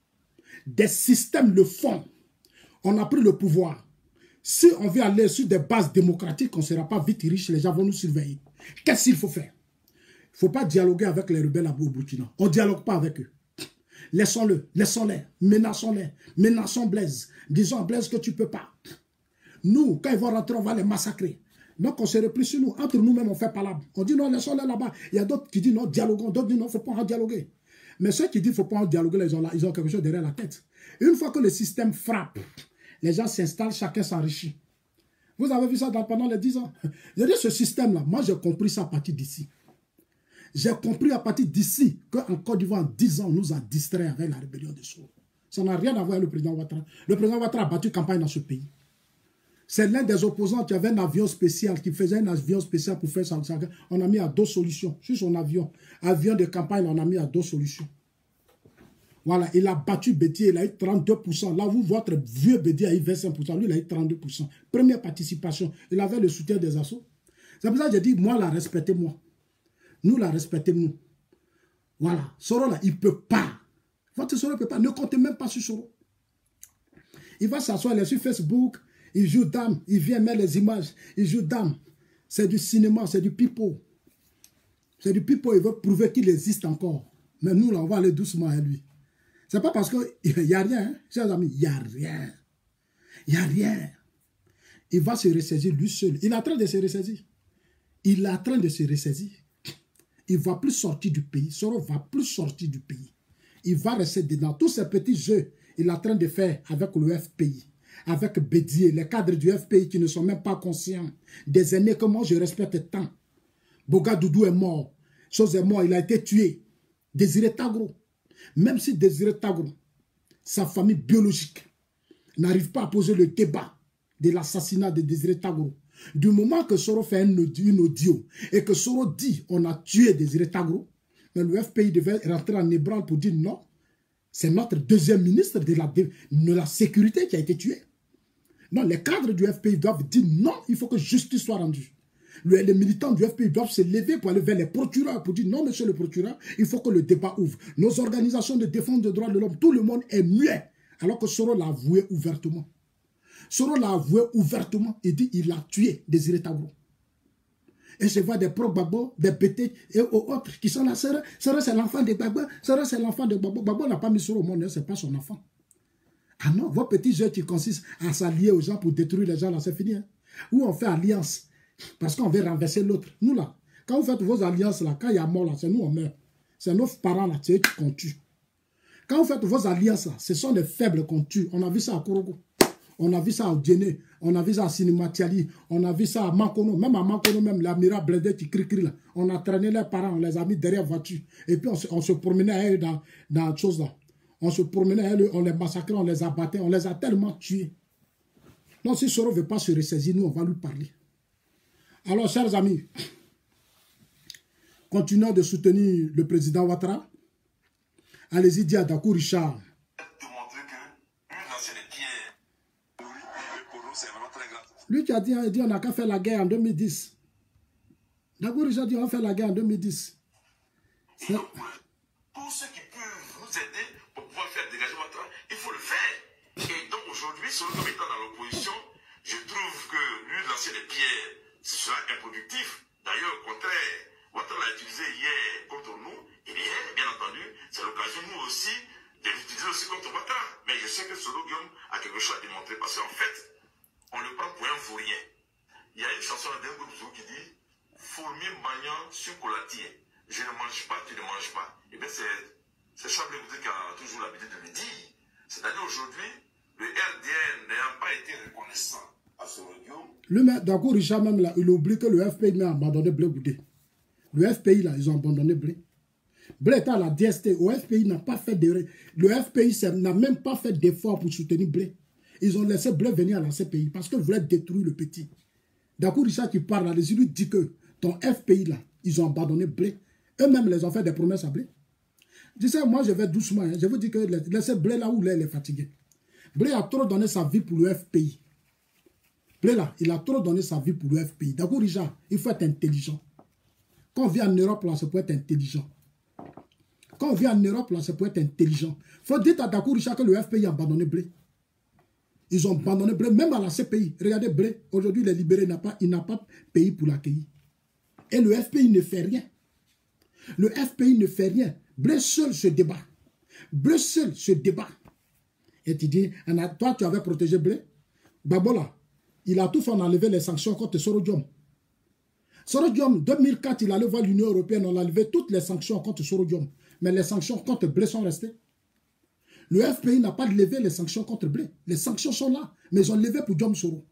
Des systèmes le font. On a pris le pouvoir. Si on veut aller sur des bases démocratiques, on ne sera pas vite riche, les gens vont nous surveiller. Qu'est-ce qu'il faut faire? Il ne faut pas dialoguer avec les rebelles à Burkina. On ne dialogue pas avec eux. Laissons-le, laissons-les, menaçons-les, menaçons Blaise. Disons à Blaise que tu ne peux pas. Nous, quand ils vont rentrer, on va les massacrer. Donc on se replie sur nous. Entre nous-mêmes, on fait palabre. On dit non, laissons-les là-bas. Il y a d'autres qui disent non, dialoguons. D'autres disent non, il ne faut pas en dialoguer. Mais ceux qui disent qu'il ne faut pas en dialoguer, ils ont quelque chose derrière la tête. Une fois que le système frappe, les gens s'installent, chacun s'enrichit. Vous avez vu ça pendant les 10 ans. Je dis ce système-là, moi j'ai compris ça à partir d'ici. J'ai compris à partir d'ici qu'en Côte d'Ivoire, en 10 ans, on nous a distraits avec la rébellion de Soro. Ça n'a rien à voir avec le président Ouattara. Le président Ouattara a battu campagne dans ce pays. C'est l'un des opposants qui avait un avion spécial, qui faisait un avion spécial pour faire ça. On a mis à 2 solutions. Sur son avion, avion de campagne, on a mis à 2 solutions. Voilà, il a battu Bédié, il a eu 32%. Là, vous, votre vieux Bédié a eu 25%. Lui, il a eu 32%. Première participation. Il avait le soutien des assos. C'est pour ça que j'ai dit, moi, la respectez-moi. Nous, la respectez-nous. Voilà. Soro, là, il ne peut pas. Votre Soro ne peut pas. Ne comptez même pas sur Soro. Il va s'asseoir, il est sur Facebook, il joue dame, il vient mettre les images, il joue dame. C'est du cinéma, c'est du pipeau. C'est du pipeau, il veut prouver qu'il existe encore. Mais nous, là, on va aller doucement à lui. Ce n'est pas parce qu'il n'y a rien, hein, chers amis, il n'y a rien. Il n'y a rien. Il va se ressaisir lui seul. Il est en train de se ressaisir. Il est en train de se ressaisir. Il ne va plus sortir du pays. Soro ne va plus sortir du pays. Il va rester dedans. Tous ces petits jeux, il est en train de faire avec le FPI, avec Bédié, les cadres du FPI qui ne sont même pas conscients. Des aînés que moi je respecte tant. Boga Doudou est mort. Chose est mort, il a été tué. Désiré Tagro. Même si Désiré Tagro, sa famille biologique, n'arrive pas à poser le débat de l'assassinat de Désiré Tagro, du moment que Soro fait une audio et que Soro dit on a tué Désiré Tagro, mais le FPI devait rentrer en ébranle pour dire non, c'est notre deuxième ministre de la sécurité qui a été tué. Non, les cadres du FPI doivent dire non, il faut que justice soit rendue. Les militants du FPI doivent se lever pour aller vers les procureurs pour dire non, monsieur le procureur, il faut que le débat ouvre. Nos organisations de défense des droits de l'homme, tout le monde est muet. Alors que Soro l'a avoué ouvertement. Soro l'a avoué ouvertement. Il dit il a tué Désiré Tabro. Et je vois des pro-Gbagbo, des BT et autres qui sont là. Soro, c'est l'enfant de Gbagbo. Soro, c'est l'enfant de Gbagbo. Gbagbo n'a pas mis Soro au monde, ce n'est pas son enfant. Ah non, vos petits jeux qui consistent à s'allier aux gens pour détruire les gens, là, c'est fini. Hein? Ou on fait alliance parce qu'on veut renverser l'autre. Nous, là, quand vous faites vos alliances, là, quand il y a mort, là, c'est nous, on meurt. C'est nos parents, là, c'est eux qu'on tue. Quand vous faites vos alliances, là, ce sont les faibles qu'on tue. On a vu ça à Korogo. On a vu ça au Djéné. On a vu ça à Sinimatiali. On a vu ça à Mankono. Même à Mankono, même l'amiral Blédé qui crie là. On a traîné les parents, on les a mis derrière voiture. Et puis on se promenait à eux dans chose là. On se promenait à eux, on les massacrait, on les abattait, on les a tellement tués. Donc si Soro ne veut pas se ressaisir, nous on va lui parler. Alors chers amis, continuons de soutenir le président Ouattara. Allez-y dire à Dakou Richard. Lui qui a dit, on n'a qu'à faire la guerre en 2010. Dakou Richard dit on va faire la guerre en 2010.
Tous ceux qui peuvent nous aider pour pouvoir faire dégager Ouattara, il faut le faire. Et donc aujourd'hui, selon comme étant dans l'opposition, je trouve que lui lancer des pierres, ce sera improductif. D'ailleurs, au contraire, Ouattara l'a utilisé hier contre nous. Et bien entendu, c'est l'occasion nous aussi de l'utiliser aussi contre Ouattara. Mais je sais que Soro Guillaume a quelque chose à démontrer parce qu'en fait, on le prend pour un fourrier. Il y a une chanson d'un groupe qui dit fourmi magnant sur colatier. Je ne mange pas, tu ne manges pas. Et bien c'est Chablé qui a toujours l'habitude de le dire. C'est-à-dire aujourd'hui, le RDN n'ayant pas été reconnaissant à Soro Guillaume.
Le Dakou Richard même là, il oublie que le FPI n'a abandonné Blé Goudé. Le FPI là, ils ont abandonné Blé. Blé était à la DST, au FPI n'a pas fait de... Le FPI n'a même pas fait d'effort pour soutenir Blé. Ils ont laissé Blé venir à la CPI parce qu'ils voulaient détruire le petit. Dakou Richard qui parle là, il lui dit que ton FPI là, ils ont abandonné Blé. Eux-mêmes, les ont fait des promesses à Blé. Je sais, moi je vais doucement. Hein. Je vous dis que laissez Blé là où il est fatigué. Blé a trop donné sa vie pour le FPI. Blé là, il a trop donné sa vie pour le FPI. Dakou Richard, il faut être intelligent. Quand on vient en Europe là, c'est pour être intelligent. Quand on vient en Europe là, c'est pour être intelligent. Il faut dire à Dakou Richard que le FPI a abandonné Blé. Ils ont abandonné Blé, même à la CPI. Regardez Blé, aujourd'hui il est libéré, il n'a pas pays pour l'accueillir. Et le FPI ne fait rien. Le FPI ne fait rien. Blé seul se débat. Blé seul se débat. Et tu dis, toi tu avais protégé Blé. Babola, il a tout fait, on a enlevé les sanctions contre Soro Diom. Soro Diom, 2004, il allait voir l'Union européenne, on a enlevé toutes les sanctions contre Soro Diom. Mais les sanctions contre Blé sont restées. Le FPI n'a pas levé les sanctions contre Blé. Les sanctions sont là, mais ils ont levé pour Diom Soro.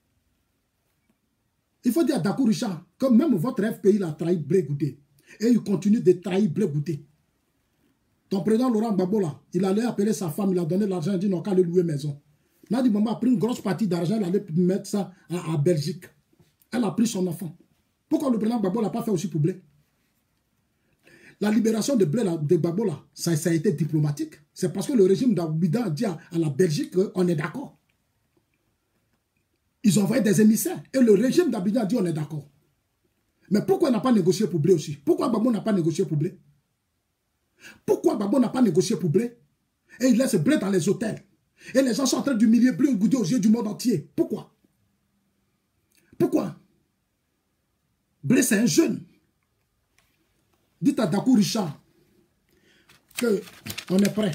Il faut dire à Dakou Richard que même votre FPI a trahi Blé Goudé. Et il continue de trahir Blé Goudé. Ton président Laurent Gbagbo là, il allait appeler sa femme, il a donné l'argent, il a dit non, qu'à aller louer maison. Nadi Maman a pris une grosse partie d'argent, elle allait mettre ça à Belgique. Elle a pris son enfant. Pourquoi le président Gbagbo l'a pas fait aussi pour Blé? La libération de Blé, de Gbagbo là, ça a été diplomatique. C'est parce que le régime d'Abidjan dit à la Belgique qu'on est d'accord. Ils ont envoyé des émissaires. Et le régime d'Abidjan dit on est d'accord. Mais pourquoi il n'a pas négocié pour Blé aussi? Pourquoi Gbagbo n'a pas négocié pour Blé? Pourquoi Gbagbo n'a pas négocié pour Blé? Et il laisse Blé dans les hôtels. Et les gens sont en train d'humilier Blé Goudé aux yeux du monde entier. Pourquoi? Pourquoi? Blé, c'est un jeune. Dites à Dakou Richard qu'on est prêt.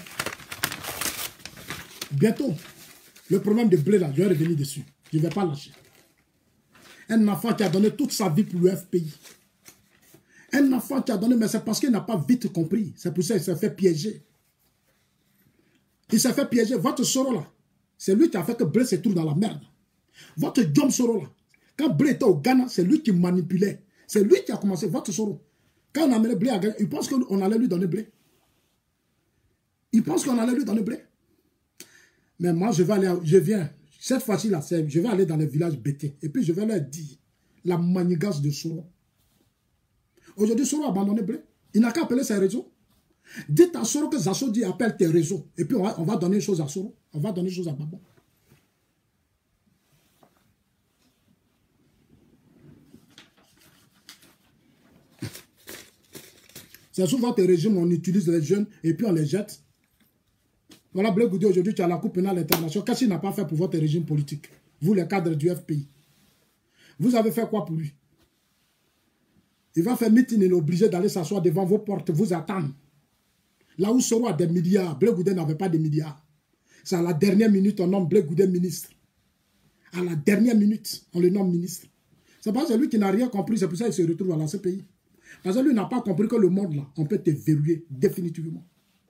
Bientôt, le problème de Blé, là, je vais revenir dessus. Je ne vais pas lâcher. Un enfant qui a donné toute sa vie pour le FPI. Un enfant qui a donné, mais c'est parce qu'il n'a pas vite compris. C'est pour ça qu'il s'est fait piéger. Il s'est fait piéger. Votre Soro là, c'est lui qui a fait que Blé se trouve dans la merde. Votre Diom Soro là, quand Blé était au Ghana, c'est lui qui manipulait. C'est lui qui a commencé. Votre Soro. Quand on a amené Blé à Ghana, il pense qu'on allait lui donner Blé. Il pense qu'on allait lui donner Blé. Mais moi, je viens. Cette fois-ci là, je vais aller dans les villages BT. Et puis je vais leur dire la manigance de Soro. Aujourd'hui, Soro a abandonné Blé. Il n'a qu'à appeler ses réseaux. Dites à Soro que Zasso dit appelle tes réseaux. Et puis on va donner une chose à Soro. On va donner une chose à Gbagbo. C'est sous votre régime, on utilise les jeunes et puis on les jette. Voilà, Blé Goudé, aujourd'hui, tu as la Cour pénale internationale. Qu'est-ce qu'il n'a pas fait pour votre régime politique? Vous, les cadres du FPI. Vous avez fait quoi pour lui? Il va faire meeting, il est obligé d'aller s'asseoir devant vos portes, vous attendre. Là où Soro a des milliards, Blé Goudé n'avait pas de milliards. C'est à la dernière minute, on nomme Blé Goudé ministre. À la dernière minute, on le nomme ministre. C'est pas celui qui n'a rien compris, c'est pour ça qu'il se retrouve dans ce pays. Parce que lui n'a pas compris que le monde, là, on peut te verrouiller définitivement.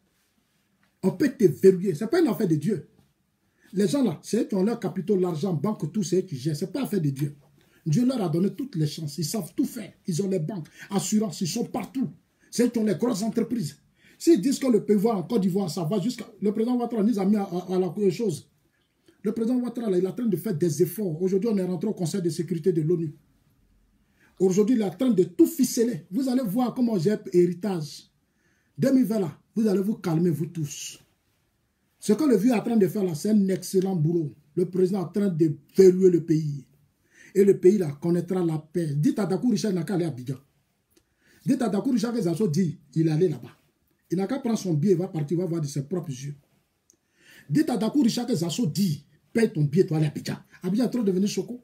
On peut te verrouiller. Ce n'est pas une affaire de Dieu. Les gens là, c'est eux qui ont leur capitaux, l'argent, banque, tout, c'est eux qui gèrent. Ce n'est pas affaire de Dieu. Dieu leur a donné toutes les chances. Ils savent tout faire. Ils ont les banques, assurances, ils sont partout. C'est eux qui ont les grosses entreprises. S'ils disent que le pouvoir en Côte d'Ivoire, ça va jusqu'à... Le président Ouattara nous a mis à la chose. Le président Ouattara, là, il est en train de faire des efforts. Aujourd'hui, on est rentré au Conseil de sécurité de l'ONU. Aujourd'hui, il est en train de tout ficeler. Vous allez voir comment j'ai héritage. 2020, là, vous allez vous calmer, vous tous. Ce que le vieux est en train de faire là, c'est un excellent boulot. Le président est en train de verrouiller le pays. Et le pays là connaîtra la paix. Dites à Dakou Richard, il n'a qu'à aller à Abidjan. Dites à Dakou Richard que Zasso dit, il est allé là-bas. Il n'a qu'à prendre son billet, il va partir, il va voir de ses propres yeux. Dites à Dakou Richard que Zasso dit, paye ton billet, tu vas aller à Abidjan. Abidjan est en train de devenir Soko.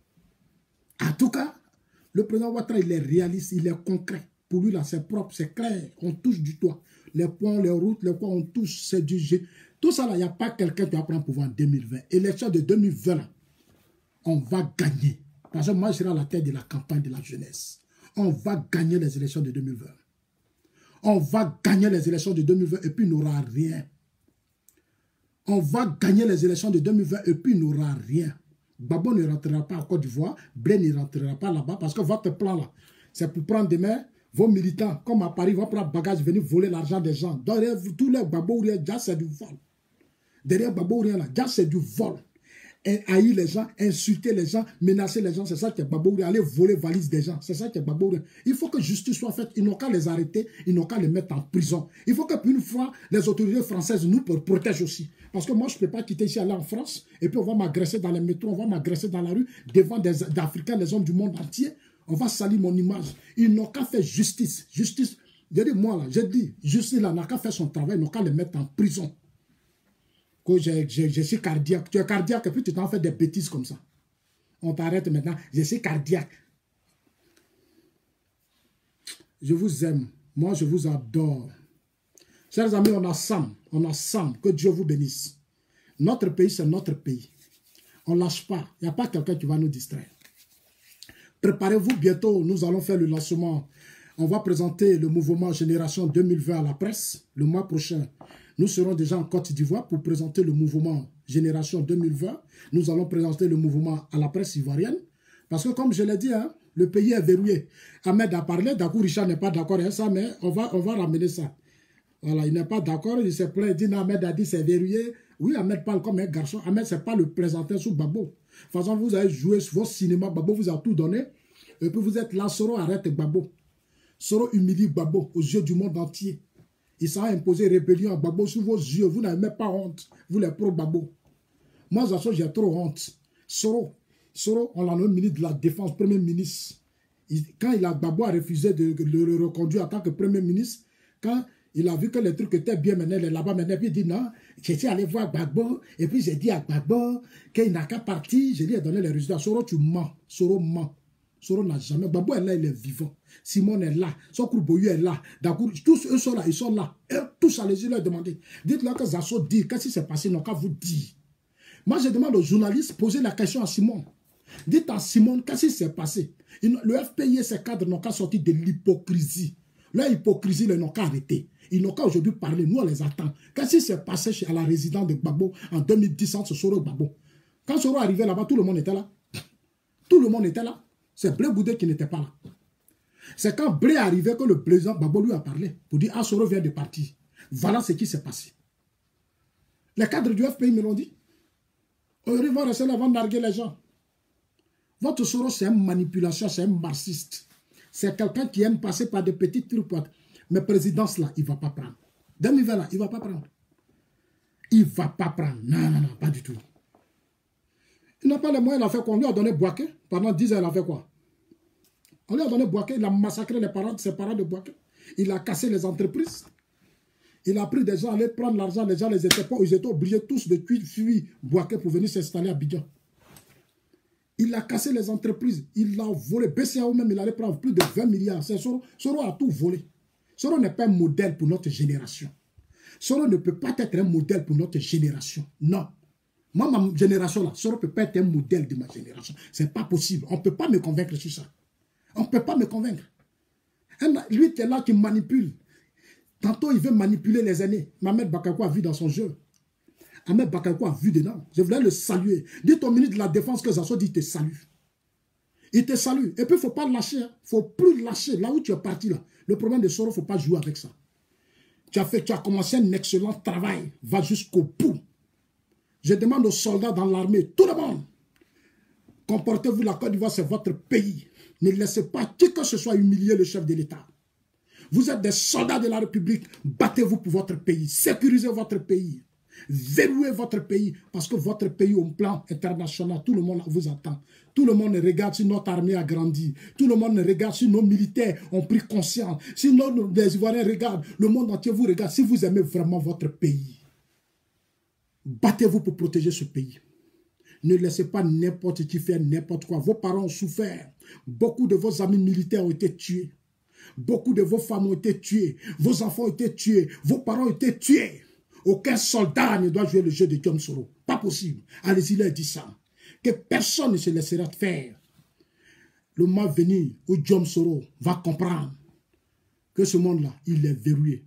En tout cas, le président Ouattara, il est réaliste, il est concret. Pour lui, là, c'est propre, c'est clair. On touche du toit. Les ponts, les routes, les points, on touche, c'est du jeu. Tout ça, là, il n'y a pas quelqu'un qui va prendre pouvoir en 2020. Élection de 2020, là, on va gagner. Parce que moi, je serai à la tête de la campagne de la jeunesse. On va gagner les élections de 2020. On va gagner les élections de 2020 et puis il n'aura rien. On va gagner les élections de 2020 et puis il n'aura rien. Gbagbo ne rentrera pas en Côte d'Ivoire, Blé ne rentrera pas là-bas parce que votre plan là, c'est pour prendre demain vos militants, comme à Paris, vont prendre bagage, venir voler l'argent des gens. Derrière tous les Gbagbo, déjà c'est du vol. Derrière Gbagbo, déjà c'est du vol. Et haïr les gens, insulter les gens, menacer les gens, c'est ça qui est Gbagbo. Aller voler valise des gens, c'est ça qui est Gbagbo. Il faut que justice soit faite. Ils n'ont qu'à les arrêter, ils n'ont qu'à les mettre en prison. Il faut que une fois, les autorités françaises nous protègent aussi. Parce que moi, je ne peux pas quitter ici, aller en France, et puis on va m'agresser dans les métros, on va m'agresser dans la rue, devant des Africains, les hommes du monde entier. On va salir mon image. Ils n'ont qu'à faire justice. Justice, j'ai dit, moi là, j'ai dit, justice là, n'a qu'à faire son travail, ils n'ont qu'à les mettre en prison. Que je suis cardiaque. Tu es cardiaque et puis tu t'en fais des bêtises comme ça. On t'arrête maintenant. Je suis cardiaque. Je vous aime. Moi, je vous adore. Chers amis, on a Sam. Que Dieu vous bénisse. Notre pays, c'est notre pays. On ne lâche pas. Il n'y a pas quelqu'un qui va nous distraire. Préparez-vous bientôt. Nous allons faire le lancement. On va présenter le mouvement Génération 2020 à la presse le mois prochain. Nous serons déjà en Côte d'Ivoire pour présenter le mouvement Génération 2020. Nous allons présenter le mouvement à la presse ivoirienne. Parce que comme je l'ai dit, hein, le pays est verrouillé. Ahmed a parlé, Dakou Richard n'est pas d'accord avec ça, mais on va ramener ça. Voilà, il n'est pas d'accord, il s'est plaint, il dit, Ahmed a dit c'est verrouillé. Oui, Ahmed parle comme un garçon. Ahmed, ce n'est pas le présentateur sous Gbagbo. De toute façon, vous avez joué sur votre cinéma, Gbagbo vous a tout donné. Et puis vous êtes là, Soro arrête Gbagbo. Soro humilie Gbagbo aux yeux du monde entier. Il s'est imposé rébellion à Gbagbo sous vos yeux. Vous n'avez même pas honte. Vous les pro-Gbagbo. Moi, j'ai trop honte. Soro, on l'a nommé ministre de la Défense, premier ministre. Quand Gbagbo a refusé de le reconduire en tant que premier ministre, quand il a vu que les trucs étaient bien menés là-bas, maintenant, puis il dit non, j'étais allé voir Gbagbo, et puis j'ai dit à Gbagbo qu'il n'a qu'à partir, je lui ai donné les résultats. Soro, tu mens. Soro ment. Soro n'a jamais. Gbagbo est là, il est vivant. Simon est là. Sokru Boyu est là. Tous eux sont là, ils sont là. Et tous allez-y leur demander. Dites-leur que Zasso dit, qu'est-ce qui s'est passé, ils n'ont qu'à vous dire. Moi, je demande aux journalistes, posez la question à Simon. Dites à Simon, qu'est-ce qui s'est passé. Le FPI et ses cadres n'ont qu'à sortir de l'hypocrisie. Leur hypocrisie, ils n'ont qu'à arrêter. Ils n'ont qu'à aujourd'hui parler. Nous, on les attend. Qu'est-ce qui s'est passé à la résidence de Gbagbo en 2010 entre Soro et Gbagbo? Quand Soro arrivait là-bas, tout le monde était là. Tout le monde était là. C'est Blé Goudé qui n'était pas là. C'est quand Blé arrivait que le président Gbagbo lui a parlé pour dire « Ah, Soro vient de partir ». Voilà ce qui s'est passé. Les cadres du FPI me l'ont dit. Ils vont rester là avant de narguer les gens. Votre Soro, c'est une manipulation, c'est un marxiste. C'est quelqu'un qui aime passer par des petites trucs. Mais présidence là, il ne va pas prendre. 2020 là, il ne va pas prendre. Il ne va pas prendre. Non, non, non, pas du tout. Il n'a pas les moyens, il a fait quoi? On lui a donné Bouaké. Pendant 10 ans, il a fait quoi? On lui a donné Bouaké, il a massacré les parents, ses parents de Bouaké. Il a cassé les entreprises. Il a pris des gens, aller prendre l'argent, les gens les étaient pas, ils étaient obligés tous de fuir Bouaké pour venir s'installer à Abidjan. Il a cassé les entreprises, il a volé. BCAO même, il allait prendre plus de 20 milliards. Soro a tout volé. Soro n'est pas un modèle pour notre génération. Soro ne peut pas être un modèle pour notre génération. Non. Moi, ma génération là, Soro ne peut pas être un modèle de ma génération. Ce n'est pas possible. On ne peut pas me convaincre sur ça. On ne peut pas me convaincre. Lui qui est là, qui manipule. Tantôt, il veut manipuler les aînés. Ahmed Bakayoko a vu dans son jeu. Ahmed Bakayoko a vu dedans. Je voulais le saluer. Dites au ministre de la Défense que Zasso dit, il te salue. Il te salue. Et puis, il ne faut pas lâcher. Il ne faut plus lâcher. Là où tu es parti, là. Le problème de Soro, il ne faut pas jouer avec ça. Tu as commencé un excellent travail. Va jusqu'au bout. Je demande aux soldats dans l'armée, tout le monde, comportez-vous, la Côte d'Ivoire, c'est votre pays. Ne laissez pas qui que ce soit humilier le chef de l'État. Vous êtes des soldats de la République. Battez-vous pour votre pays. Sécurisez votre pays. Verrouillez votre pays. Parce que votre pays, au plan international, tout le monde vous attend. Tout le monde regarde si notre armée a grandi. Tout le monde regarde si nos militaires ont pris conscience. Si les Ivoiriens regardent, le monde entier vous regarde. Si vous aimez vraiment votre pays, battez-vous pour protéger ce pays. Ne laissez pas n'importe qui faire n'importe quoi. Vos parents ont souffert. Beaucoup de vos amis militaires ont été tués. Beaucoup de vos femmes ont été tuées. Vos enfants ont été tués. Vos parents ont été tués. Aucun soldat ne doit jouer le jeu de Diom Soro. Pas possible. Allez-y, leur dit ça. Que personne ne se laissera faire. Le mois venu où Diom Soro va comprendre que ce monde-là, il est verrouillé.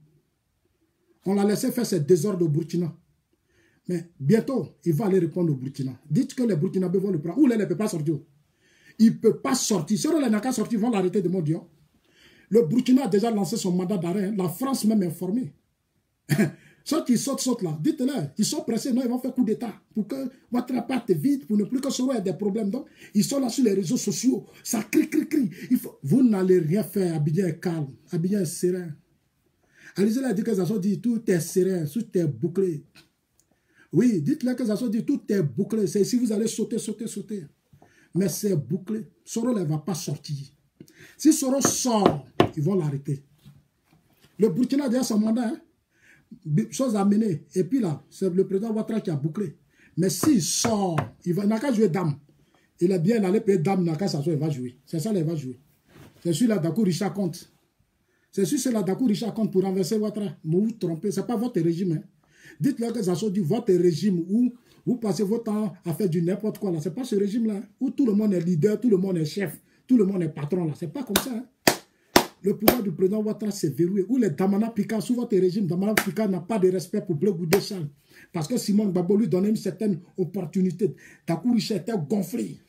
On l'a laissé faire ses désordres au Burkina. Mais bientôt, il va aller répondre au Burkina. Dites que les Burkinabés vont le prendre. Ou là, il ne peut pas sortir. Il ne peut pas sortir. Si on n'a qu'à sortir, ils vont l'arrêter de mon Dieu. Le Burkina a déjà lancé son mandat d'arrêt. La France même informée. Ceux qui sautent là. Dites-leur, ils sont pressés. Non, ils vont faire coup d'État. Pour que votre parte vite, pour ne plus que Soro ait des problèmes. Donc, ils sont là sur les réseaux sociaux. Ça crie. Vous n'allez rien faire. Abidjan est calme. Abidjan est serein. Allez-y là, dites que ça soit dit, tout est serein, tout est bouclé. Oui, dites-leur que ça soit dit, tout est bouclé. C'est si vous allez sauter. Mais c'est bouclé. Soro ne va pas sortir. Si Soro sort, ils vont l'arrêter. Le Burkina a déjà son mandat. Hein? Chose à mener. Et puis là, c'est le président Ouattara qui a bouclé. Mais s'il sort, il n'a qu'à jouer dame. Il est bien, il allait payer dame, il n'a qu'à s'asseoir, il va jouer. C'est ça, il va jouer. C'est celui-là, Dakou Richard compte. C'est celui-là, Dakou Richard compte pour renverser Ouattara. Mais vous trompez, ce n'est pas votre régime. Hein? Dites-leur que ça soit dit votre régime où vous passez votre temps à faire du n'importe quoi. Ce n'est pas ce régime-là. Où tout le monde est leader, tout le monde est chef, tout le monde est patron. Ce n'est pas comme ça. Hein? Le pouvoir du président Ouattara s'est verrouillé. Où les Damana Pika, sous votre régime, Damana Pika n'a pas de respect pour Bleu Goudé Charles. Parce que Simon Gbagbo lui donnait une certaine opportunité. Dakou Richard était gonflé.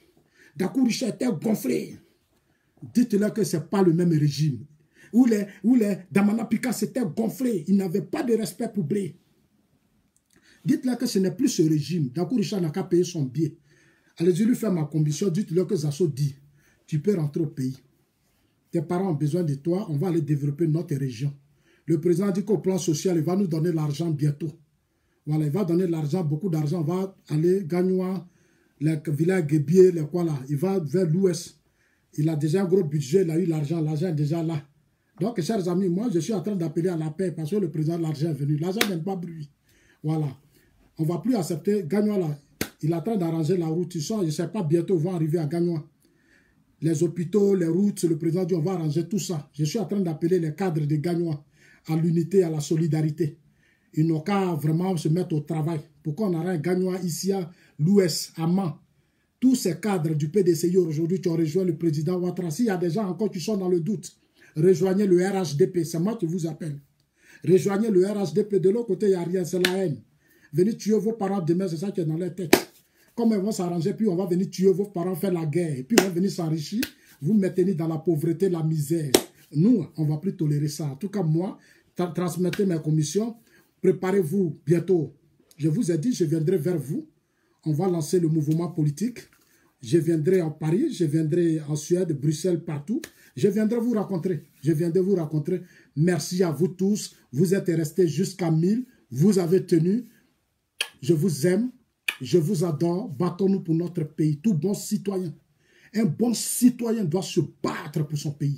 Dites-leur que ce n'est pas le même régime. Où les Damana Pika s'étaient gonflés. Ils n'avaient pas de respect pour Blé. Dites-leur que ce n'est plus ce régime. Dakou Richard n'a qu'à payer son billet. Allez-y lui faire ma condition. Dites-leur que Zasso dit, tu peux rentrer au pays. Tes parents ont besoin de toi. On va aller développer notre région. Le président dit qu'au plan social, il va nous donner l'argent bientôt. Voilà, il va donner de l'argent, beaucoup d'argent. On va aller Gagnoua, les villages Guébier, les quoi là. Il va vers l'ouest. Il a déjà un gros budget. Il a eu l'argent. L'argent est déjà là. Donc, chers amis, moi, je suis en train d'appeler à la paix parce que le président de l'argent est venu. L'argent n'aime pas bruit. Voilà. On ne va plus accepter. Gagnoua là, il est en train d'arranger la route. Ils sont, je ne sais pas, bientôt, ils vont arriver à Gagnoua. Les hôpitaux, les routes, le président dit on va arranger tout ça. Je suis en train d'appeler les cadres de Gagnoua à l'unité, à la solidarité. Ils n'ont qu'à vraiment se mettre au travail. Pourquoi on arrête Gagnoua ici à l'ouest, à Mans. Tous ces cadres du PDCI aujourd'hui qui ont rejoint le président Ouattara. S'il y a des gens encore qui sont dans le doute, rejoignez le RHDP. C'est moi qui vous appelle. Rejoignez le RHDP. De l'autre côté, il n'y a rien, c'est la haine. Venez tuer vos parents demain, c'est ça qui est dans leur tête. Comme ils vont s'arranger, puis on va venir tuer vos parents, faire la guerre. Et puis on va venir s'enrichir. Vous maintenez dans la pauvreté, la misère. Nous, on ne va plus tolérer ça. En tout cas, moi, transmettez mes commissions. Préparez-vous bientôt. Je vous ai dit, je viendrai vers vous. On va lancer le mouvement politique. Je viendrai en Paris, je viendrai en Suède, Bruxelles, partout. Je viendrai vous rencontrer. Je viendrai vous rencontrer. Merci à vous tous. Vous êtes restés jusqu'à 1000. Vous avez tenu. Je vous aime. Je vous adore. Battons-nous pour notre pays. Tout bon citoyen. Un bon citoyen doit se battre pour son pays.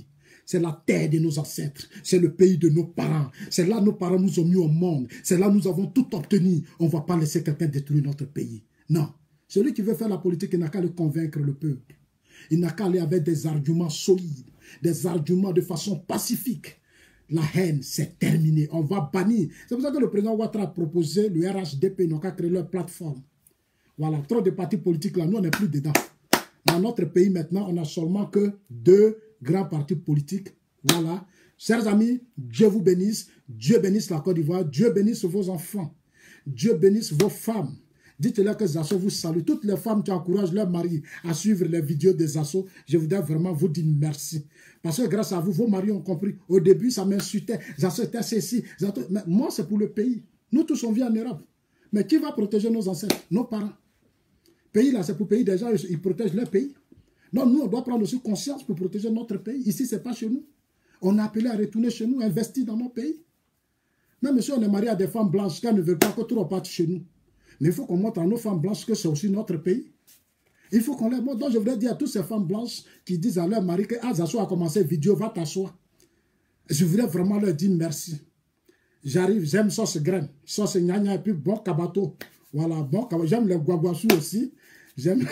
C'est la terre de nos ancêtres. C'est le pays de nos parents. C'est là que nos parents nous ont mis au monde. C'est là que nous avons tout obtenu. On ne va pas laisser quelqu'un détruire notre pays. Non. Celui qui veut faire la politique, il n'a qu'à le convaincre le peuple. Il n'a qu'à aller avec des arguments solides, des arguments de façon pacifique. La haine, c'est terminé. On va bannir. C'est pour ça que le président Ouattara a proposé le RHDP. Ils n'ont qu'à créer leur plateforme. Voilà, trop de partis politiques là, nous on n'est plus dedans. Dans notre pays maintenant, on n'a seulement que 2 grands partis politiques. Voilà. Chers amis, Dieu vous bénisse. Dieu bénisse la Côte d'Ivoire. Dieu bénisse vos enfants. Dieu bénisse vos femmes. Dites-leur que Zasso vous salue. Toutes les femmes qui encouragent leurs maris à suivre les vidéos des Zasso, je voudrais vraiment vous dire merci. Parce que grâce à vous, vos maris ont compris. Au début, ça m'insultait. Zasso était ceci. Mais moi, c'est pour le pays. Nous tous, on vit en Europe. Mais qui va protéger nos ancêtres? Nos parents. Pays là, c'est pour payer des gens, ils protègent leur pays. Non, nous, on doit prendre aussi conscience pour protéger notre pays. Ici, ce n'est pas chez nous. On a appelé à retourner chez nous, investir dans nos pays. Même si on est marié à des femmes blanches, qu'elles ne veulent pas que tout reparte chez nous. Mais il faut qu'on montre à nos femmes blanches que c'est aussi notre pays. Il faut qu'on les montre. Donc, je voudrais dire à toutes ces femmes blanches qui disent à leur mari que Zasso a commencé vidéo, va t'asseoir. Je voudrais vraiment leur dire merci. J'arrive, j'aime sauce graine, sauce gnagna et puis bon kabato. Voilà, bon kabato. J'aime les guaguassou aussi. J'aime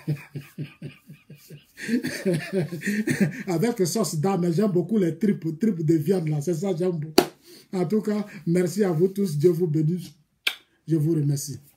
avec sauce d'âme, j'aime beaucoup les tripes de viande là, c'est ça j'aime beaucoup. En tout cas, merci à vous tous, Dieu vous bénisse. Je vous remercie.